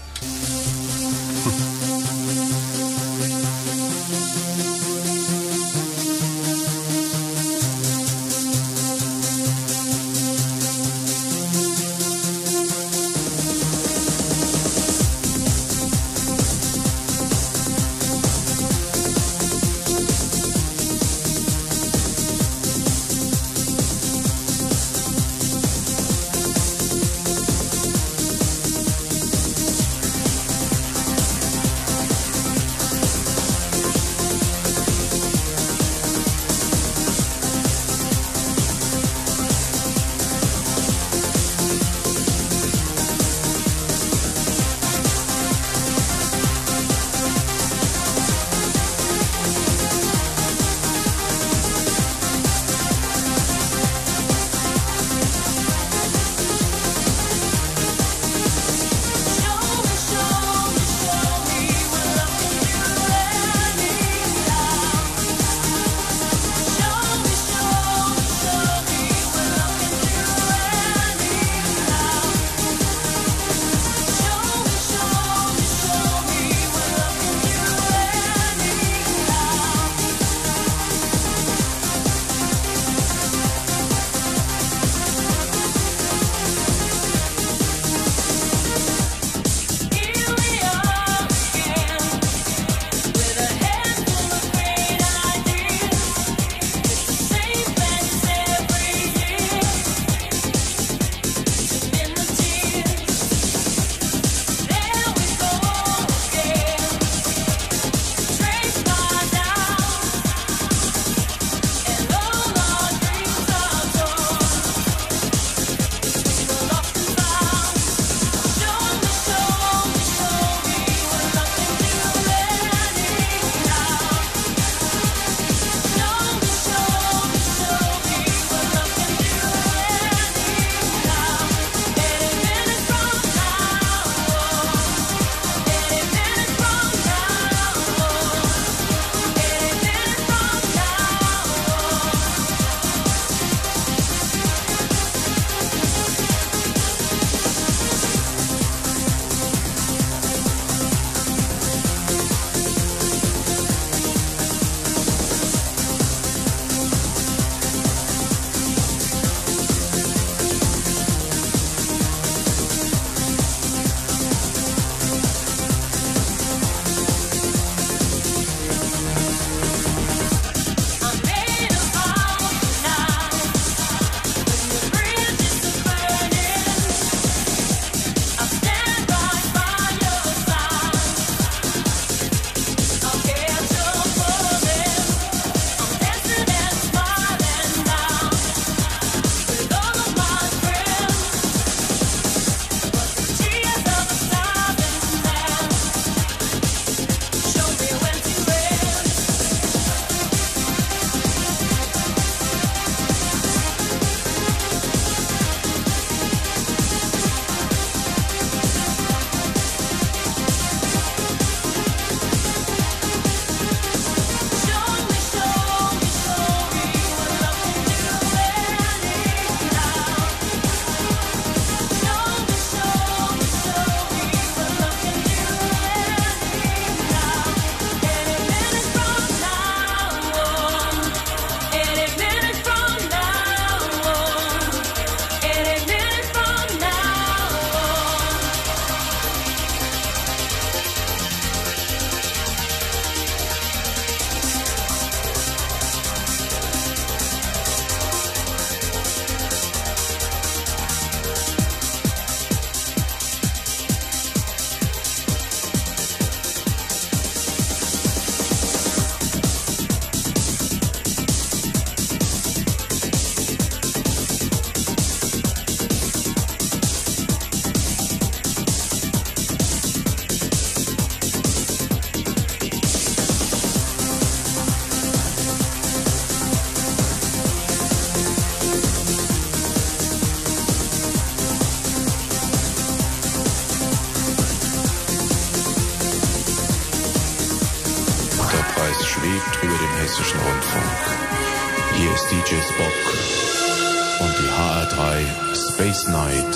Hessischen Rundfunk. Hier ist DJ Spock und die HR3 Space Night.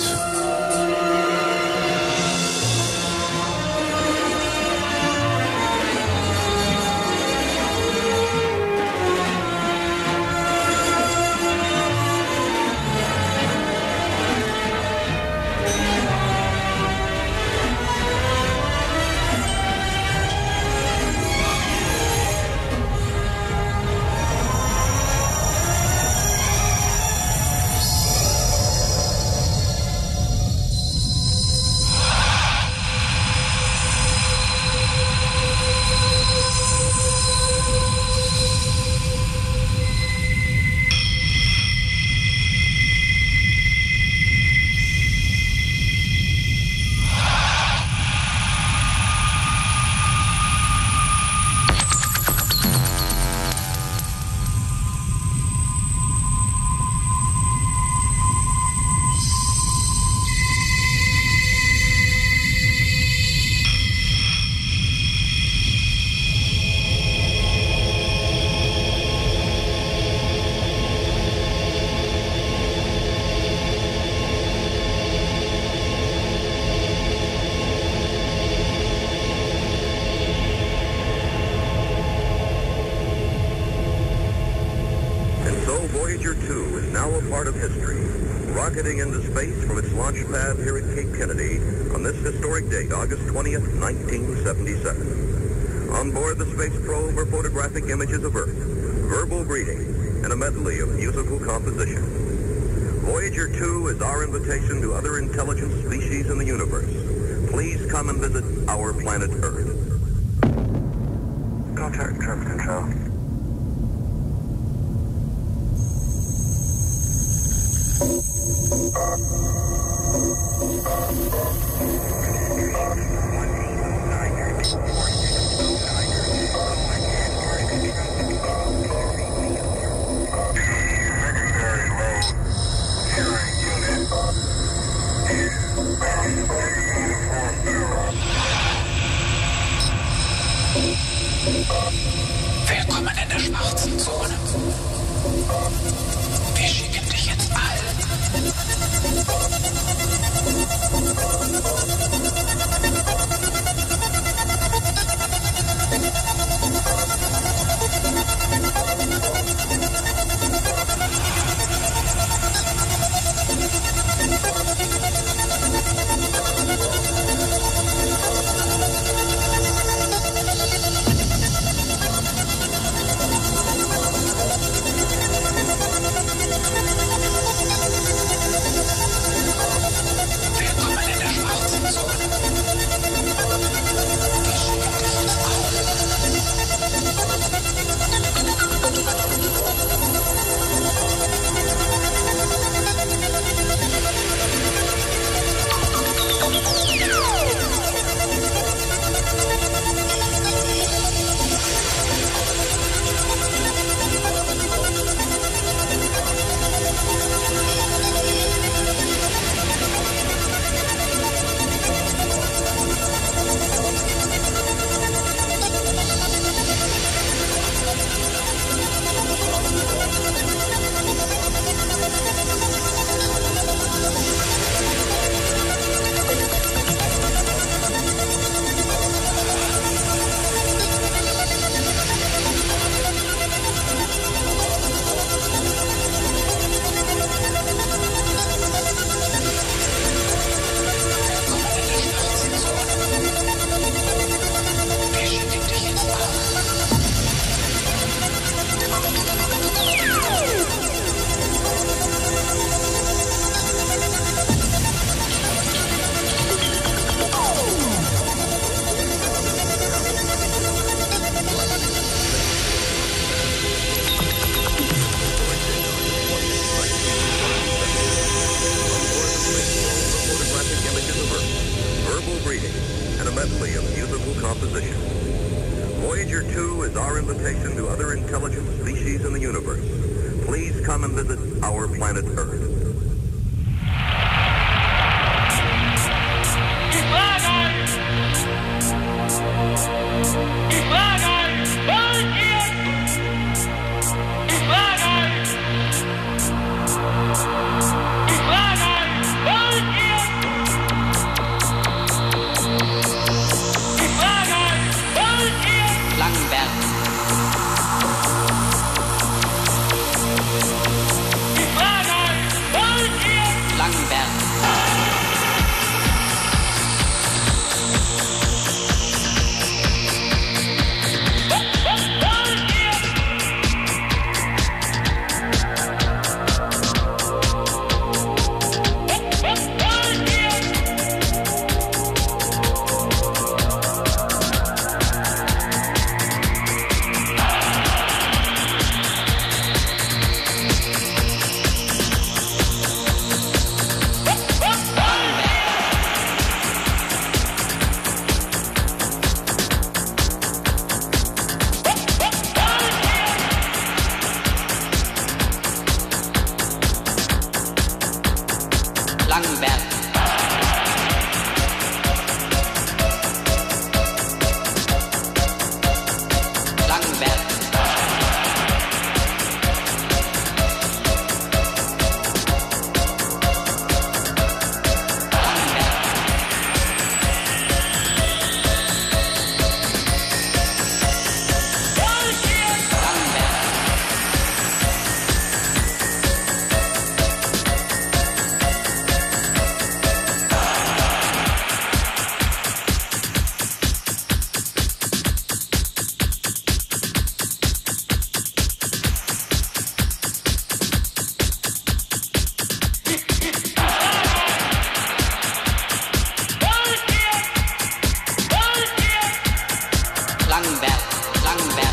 Voyager 2 is now a part of history, rocketing into space from its launch pad here at Cape Kennedy on this historic date, August 20th, 1977. On board the space probe are photographic images of Earth, verbal greeting, and a medley of musical composition. Voyager 2 is our invitation to other intelligent species in the universe. Please come and visit our planet Earth. Contact Trip Control. Willkommen in der schwarzen Zone. Wir schicken dich ins All. Voyager 2 is our invitation to other intelligent species in the universe. Please come and visit our planet Earth. Die Frage, wollt ihr Langenberg. Langenberg. Langenberg. Langenberg, Langenberg.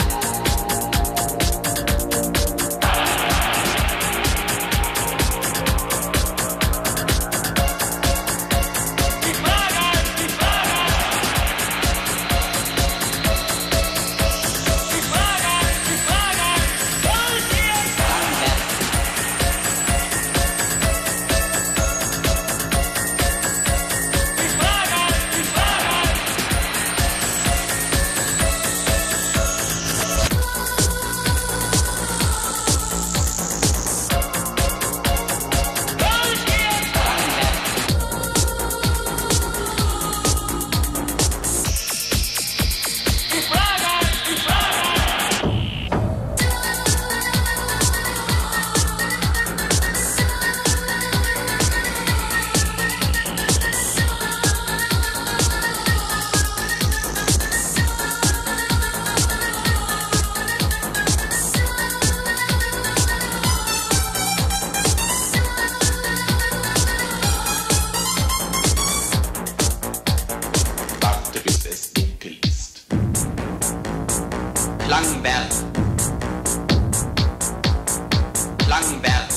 Langenberg. Langenberg.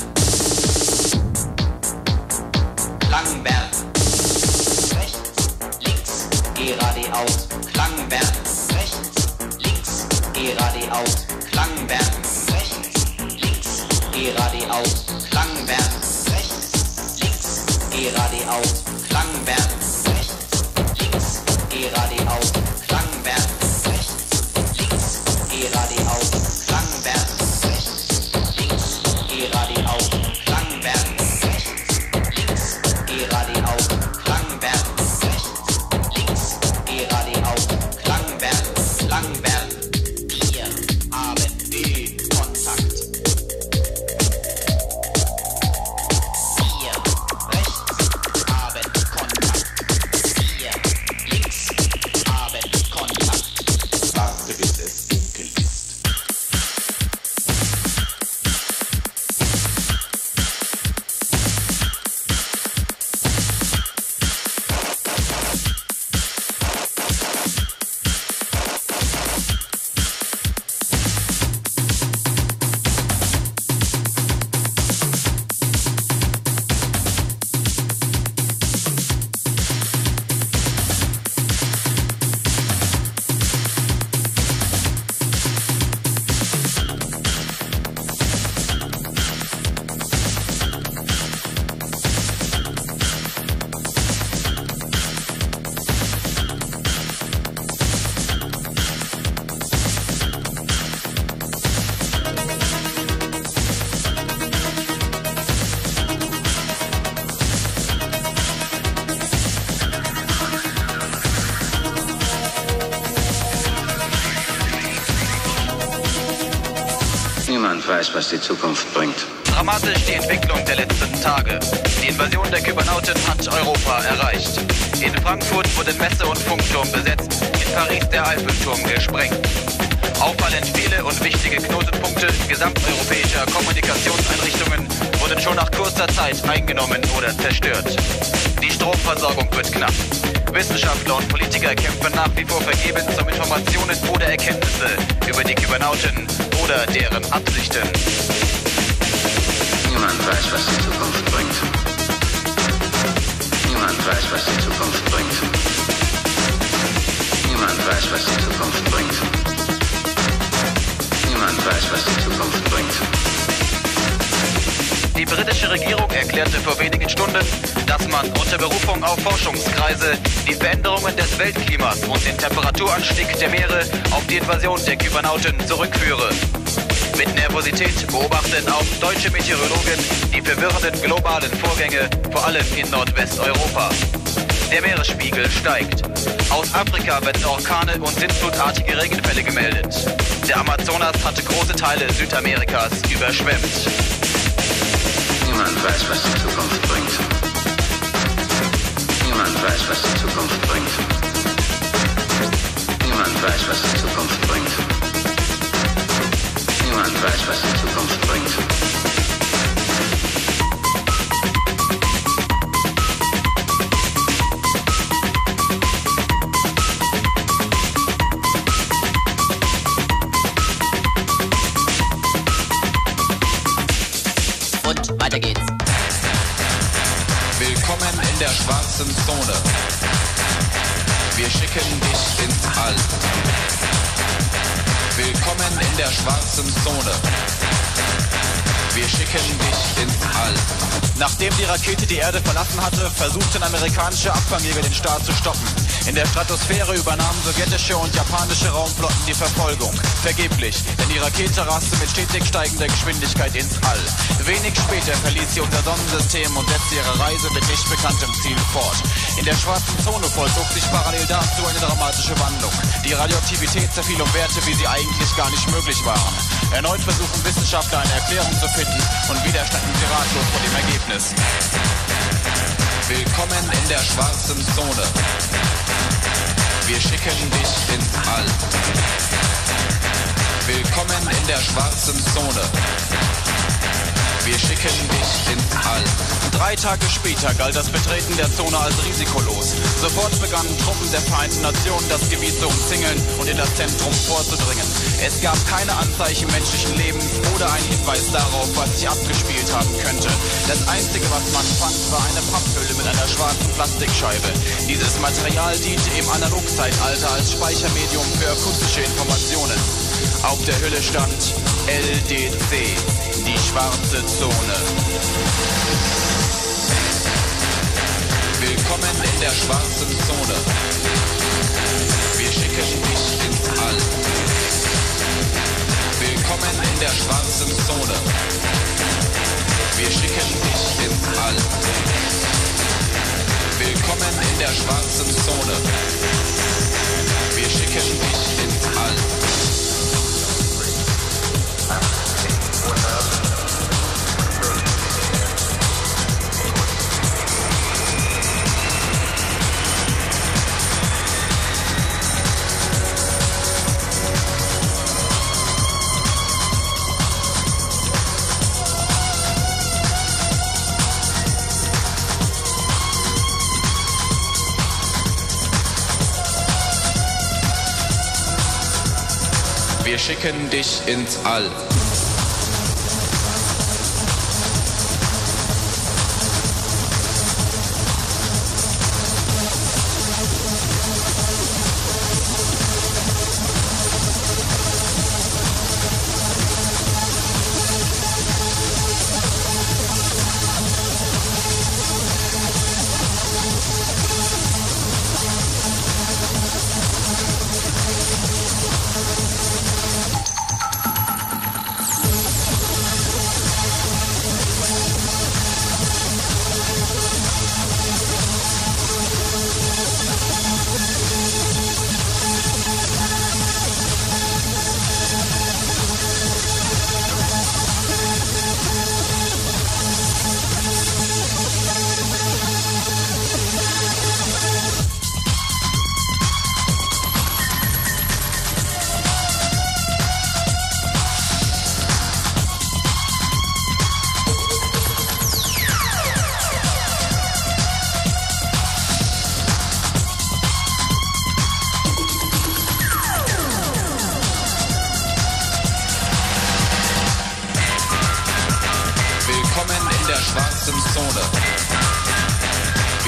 Langenberg. Rechts, links, geradeaus. Langenberg. Rechts, links, geradeaus. Langenberg. Rechts, links, geradeaus. Langenberg. Rechts, links, geradeaus. Langenberg. Rechts, links, geradeaus. Langenberg. Geradeaus, Langenberg, rechts, links, geradeaus, Langenberg, rechts, links, geradeaus, Langenberg, rechts, links, geradeaus, Langenberg, Langenberg, wir haben Ö-Kontakt. Wir rechts haben Kontakt. Wir links haben Kontakt. Warte, bis es dunkel ist. Niemand weiß, was die Zukunft bringt. Dramatisch die Entwicklung der letzten Tage. Die Invasion der Kybernauten hat Europa erreicht. In Frankfurt wurde Messe- und Funkturm besetzt, in Paris der Eiffelturm gesprengt. Auffallend viele und wichtige Knotenpunkte gesamteuropäischer Kommunikationseinrichtungen wurden schon nach kurzer Zeit eingenommen oder zerstört. Die Stromversorgung wird knapp. Wissenschaftler und Politiker kämpfen nach wie vor vergebens um Informationen oder Erkenntnisse über die Kybernauten oder deren Absichten. Niemand weiß, was die Zukunft bringt. Niemand weiß, was die Zukunft bringt. Niemand weiß, was die Zukunft bringt. Niemand weiß, was die Zukunft bringt. Die britische Regierung erklärte vor wenigen Stunden, dass man unter Berufung auf Forschungskreise die Veränderungen des Weltklimas und den Temperaturanstieg der Meere auf die Invasion der Kybernauten zurückführe. Mit Nervosität beobachten auch deutsche Meteorologen die verwirrenden globalen Vorgänge, vor allem in Nordwesteuropa. Der Meeresspiegel steigt. Aus Afrika werden Orkane und sintflutartige Regenfälle gemeldet. Der Amazonas hatte große Teile Südamerikas überschwemmt. Niemand weiß, was die Zukunft bringt. Niemand weiß, was die Zukunft bringt. Niemand weiß, was die Zukunft bringt. Niemand weiß, was die Zukunft bringt. Und weiter geht's. Willkommen in der schwarzen Zone. Wir schicken dich ins All. Willkommen in der schwarzen Zone. Wir schicken dich ins All. Nachdem die Rakete die Erde verlassen hatte, versuchten amerikanische Abfangjäger den Start zu stoppen. In der Stratosphäre übernahmen sowjetische und japanische Raumflotten die Verfolgung. Vergeblich, denn die Rakete raste mit stetig steigender Geschwindigkeit ins All. Wenig später verließ sie unser Sonnensystem und setzte ihre Reise mit nicht bekanntem Ziel fort. In der schwarzen Zone vollzog sich parallel dazu eine dramatische Wandlung. Die Radioaktivität zerfiel um Werte, wie sie eigentlich gar nicht möglich waren. Erneut versuchen Wissenschaftler eine Erklärung zu finden und wieder standen sie ratlos vor dem Ergebnis. Willkommen in der schwarzen Zone. Wir schicken dich ins All. Willkommen in der schwarzen Zone. Wir schicken dich ins All. 3 Tage später galt das Betreten der Zone als risikolos. Sofort begannen Truppen der Vereinten Nationen das Gebiet zu umzingeln und in das Zentrum vorzudringen. Es gab keine Anzeichen menschlichen Lebens oder einen Hinweis darauf, was sich abgespielt haben könnte. Das Einzige, was man fand, war eine Papphülle mit einer schwarzen Plastikscheibe. Dieses Material diente im Analogzeitalter als Speichermedium für akustische Informationen. Auf der Hülle stand LDC, die schwarze Zone. Willkommen in der schwarzen Zone. Wir schicken dich ins All. Willkommen in der schwarzen Zone. Wir schicken dich ins All. Willkommen in der schwarzen Zone. Wir schicken dich ins All. Wir schicken dich ins All.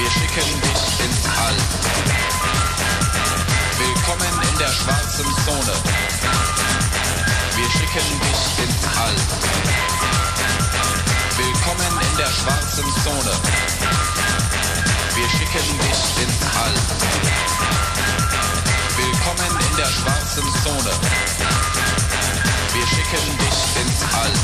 Wir schicken dich ins All. Willkommen in der schwarzen Zone. Wir schicken dich ins All. Willkommen in der schwarzen Zone. Wir schicken dich ins All. Willkommen in der schwarzen Zone. Wir schicken dich ins All.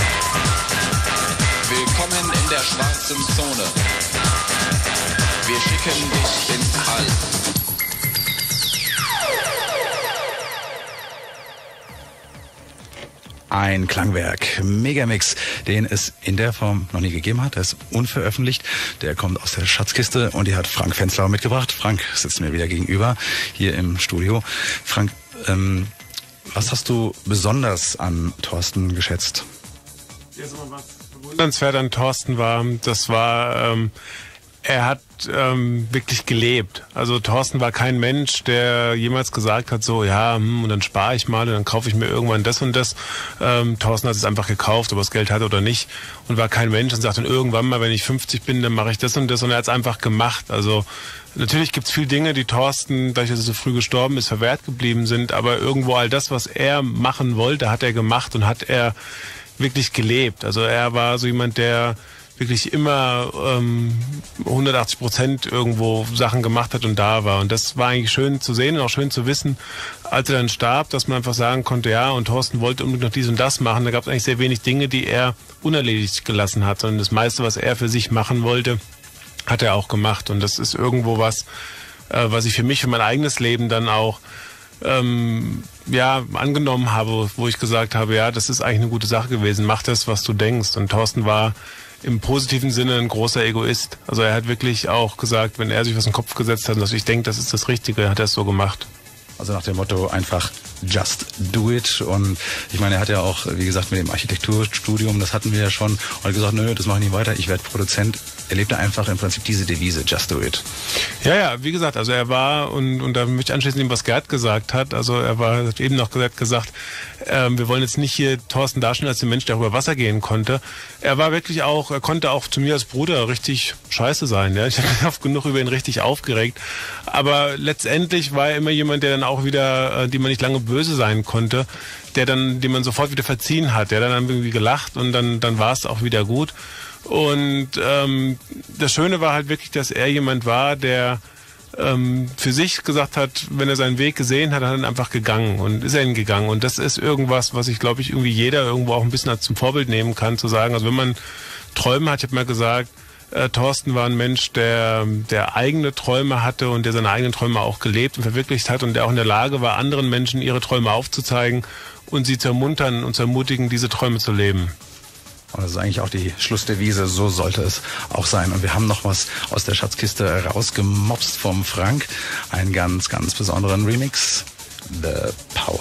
Willkommen in der schwarzen Zone. Wir schicken dich ins All. Ein Klangwerk, Megamix, den es in der Form noch nie gegeben hat. Der ist unveröffentlicht. Der kommt aus der Schatzkiste und die hat Frank Fenzlau mitgebracht. Frank sitzt mir wieder gegenüber hier im Studio. Frank, was hast du besonders an Thorsten geschätzt? Ja, sag mal, was bewundernswert an Thorsten war, das war, er hat wirklich gelebt. Also Thorsten war kein Mensch, der jemals gesagt hat, so ja, und dann spare ich mal und dann kaufe ich mir irgendwann das und das. Thorsten hat es einfach gekauft, ob er das Geld hatte oder nicht, und war kein Mensch und sagt dann irgendwann mal, wenn ich 50 bin, dann mache ich das und das, und er hat es einfach gemacht. Also natürlich gibt es viele Dinge, die Thorsten, dadurch, dass er so früh gestorben ist, verwehrt geblieben sind, aber irgendwo all das, was er machen wollte, hat er gemacht und hat er wirklich gelebt. Also er war so jemand, der wirklich immer 180% irgendwo Sachen gemacht hat und da war. Und das war eigentlich schön zu sehen und auch schön zu wissen, als er dann starb, dass man einfach sagen konnte, ja, und Thorsten wollte unbedingt noch dies und das machen. Da gab es eigentlich sehr wenig Dinge, die er unerledigt gelassen hat, sondern das meiste, was er für sich machen wollte, hat er auch gemacht. Und das ist irgendwo was, was ich für mich, für mein eigenes Leben dann auch angenommen habe, wo ich gesagt habe, ja, das ist eigentlich eine gute Sache gewesen, mach das, was du denkst. Und Thorsten war im positiven Sinne ein großer Egoist. Also er hat wirklich auch gesagt, wenn er sich was in den Kopf gesetzt hat, dass ich denke, das ist das Richtige, hat er es so gemacht. Also nach dem Motto einfach just do it. Und ich meine, er hat ja auch, wie gesagt, mit dem Architekturstudium, das hatten wir ja schon, und hat gesagt, nö, das mache ich nicht weiter, ich werde Produzent. Er lebte einfach im Prinzip diese Devise, just do it. Ja, wie gesagt, also er war, und da möchte ich anschließend dem, was Gerd gesagt hat, also er hat eben noch gesagt, wir wollen jetzt nicht hier Thorsten darstellen als den Mensch, der über Wasser gehen konnte. Er war wirklich auch, er konnte auch zu mir als Bruder richtig scheiße sein. Ja? Ich habe mich oft genug über ihn richtig aufgeregt. Aber letztendlich war er immer jemand, der dann auch wieder, dem man nicht lange böse sein konnte, dem man sofort wieder verziehen hat. Der dann irgendwie gelacht und dann war es auch wieder gut. Und das Schöne war halt wirklich, dass er jemand war, der für sich gesagt hat, wenn er seinen Weg gesehen hat, hat er ihn einfach gegangen und ist er ihn gegangen. Und das ist irgendwas, was ich glaube ich irgendwie jeder irgendwo auch ein bisschen als zum Vorbild nehmen kann, zu sagen, also wenn man Träume hat, ich habe mal gesagt, Thorsten war ein Mensch, der eigene Träume hatte und der seine eigenen Träume auch gelebt und verwirklicht hat und der auch in der Lage war, anderen Menschen ihre Träume aufzuzeigen und sie zu ermuntern und zu ermutigen, diese Träume zu leben. Und das ist eigentlich auch die Schlussdevise, so sollte es auch sein. Und wir haben noch was aus der Schatzkiste rausgemopst vom Frank. Einen ganz, ganz besonderen Remix. The Power.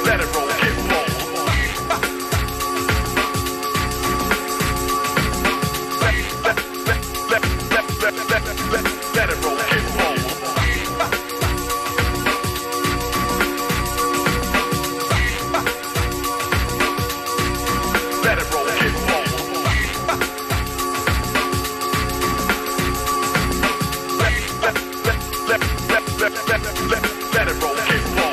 Let it roll, get roll. Let it roll, get roll. Let it roll, get roll. Let it roll, get roll.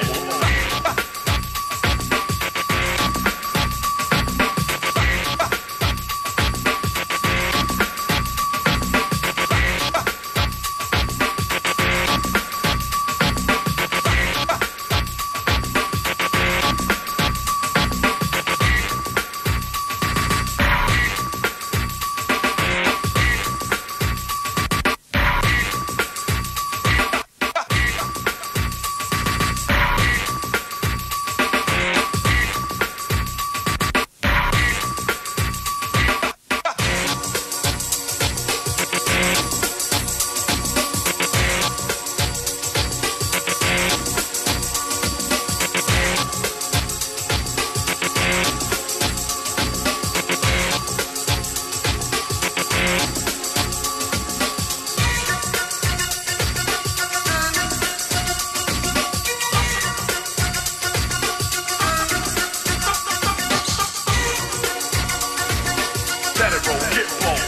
Let it roll, get roll.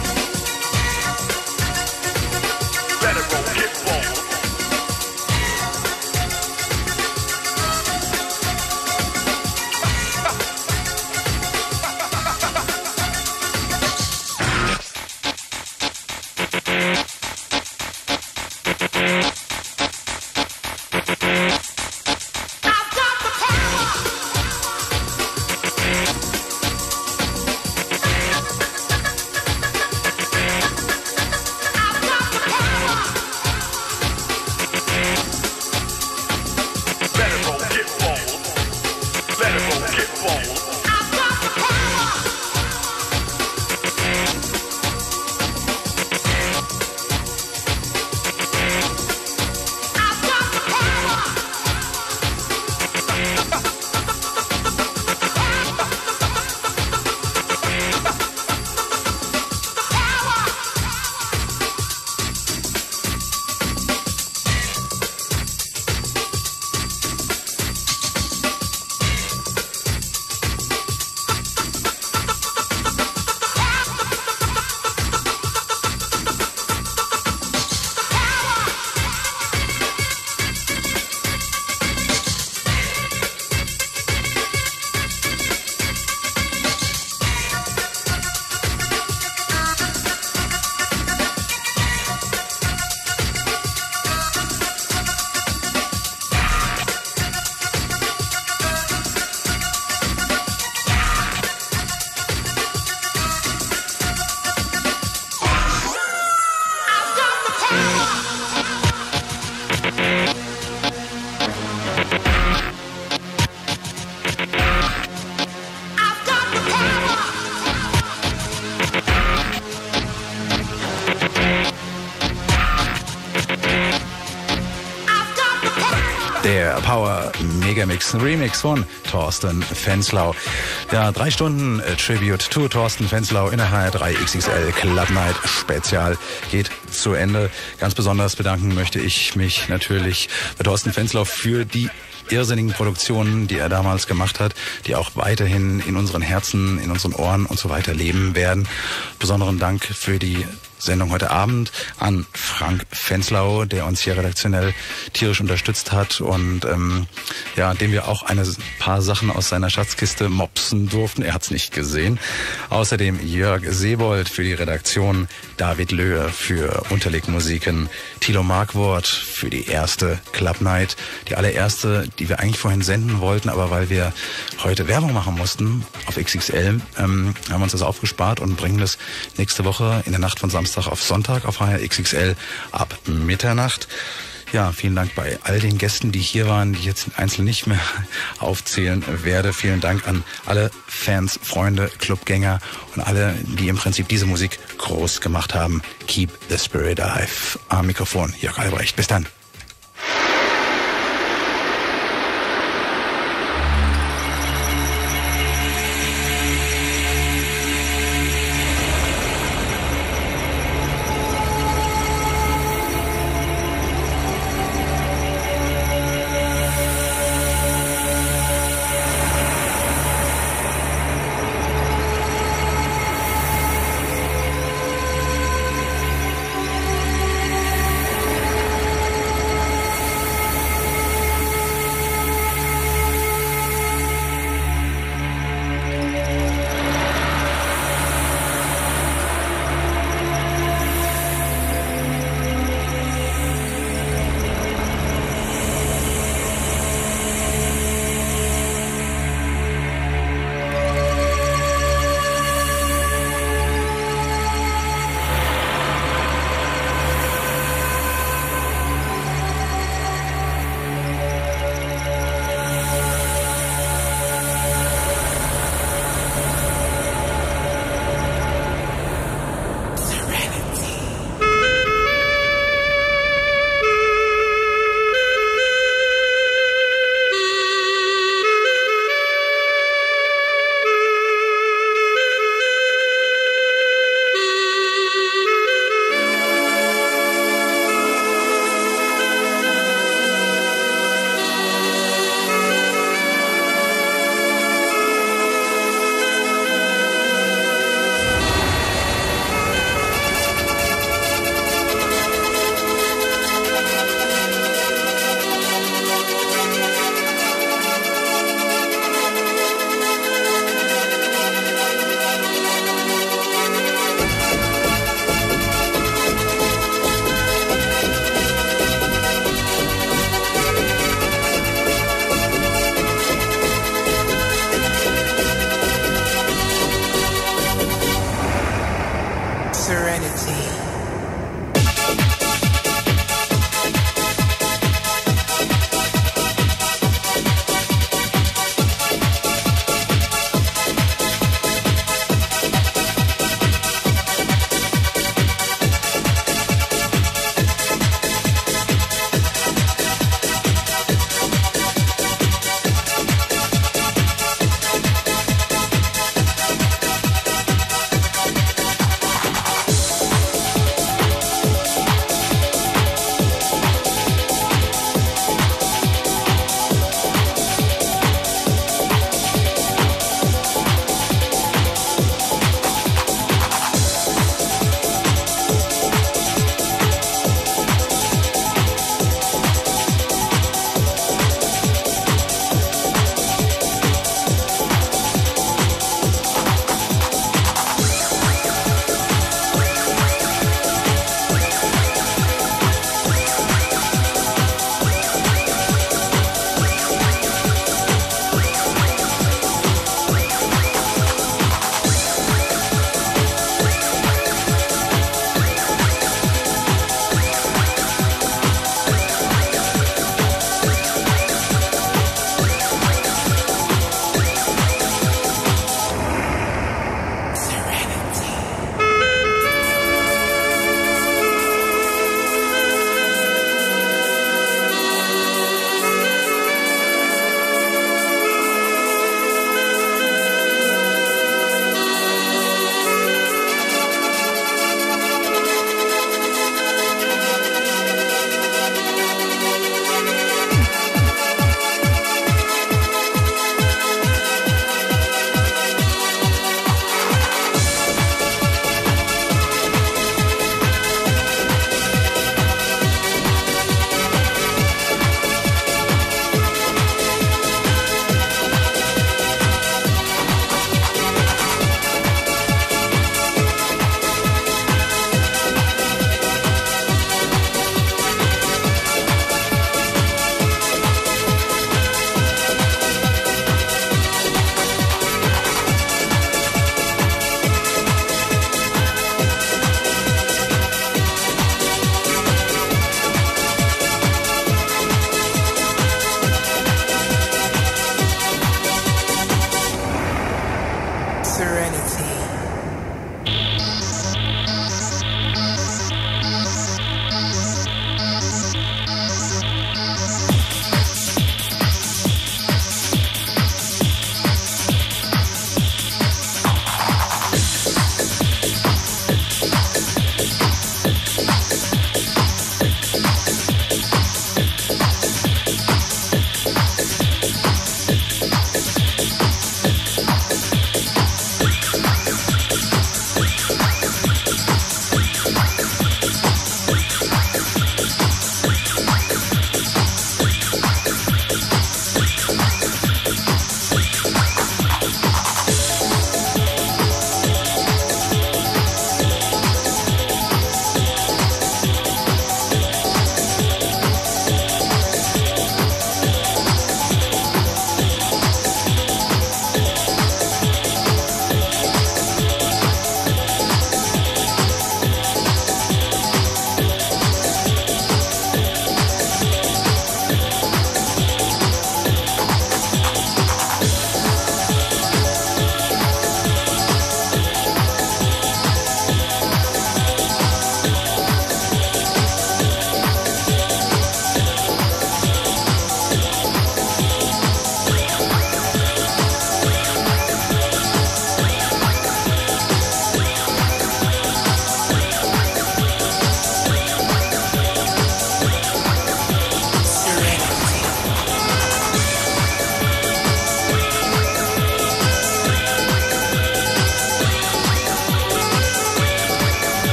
Let it roll, get roll. Let it roll, get roll. Let it roll, get roll. Der Power Megamix Remix von Thorsten Fenslau. Ja, 3 Stunden Tribute to Thorsten Fenslau in der HR3 XXL Club Night Spezial geht zu Ende. Ganz besonders bedanken möchte ich mich natürlich bei Thorsten Fenslau für die irrsinnigen Produktionen, die er damals gemacht hat, die auch weiterhin in unseren Herzen, in unseren Ohren und so weiter leben werden. Besonderen Dank für die Sendung heute Abend an Frank Fenslau, der uns hier redaktionell tierisch unterstützt hat und ja, dem wir auch ein paar Sachen aus seiner Schatzkiste mopsen durften. Er hat es nicht gesehen. Außerdem Jörg Sebold für die Redaktion, David Löhe für Unterlegmusiken, Thilo Markwort für die erste Club Night, die allererste, die wir eigentlich vorhin senden wollten, aber weil wir heute Werbung machen mussten auf XXL, haben wir uns das aufgespart und bringen das nächste Woche in der Nacht von Samstag auf Sonntag auf HR XXL ab Mitternacht. Ja, vielen Dank bei all den Gästen, die hier waren, die ich jetzt einzeln nicht mehr aufzählen werde. Vielen Dank an alle Fans, Freunde, Clubgänger und alle, die im Prinzip diese Musik groß gemacht haben. Keep the Spirit Alive. Am Mikrofon Jörg Albrecht. Bis dann.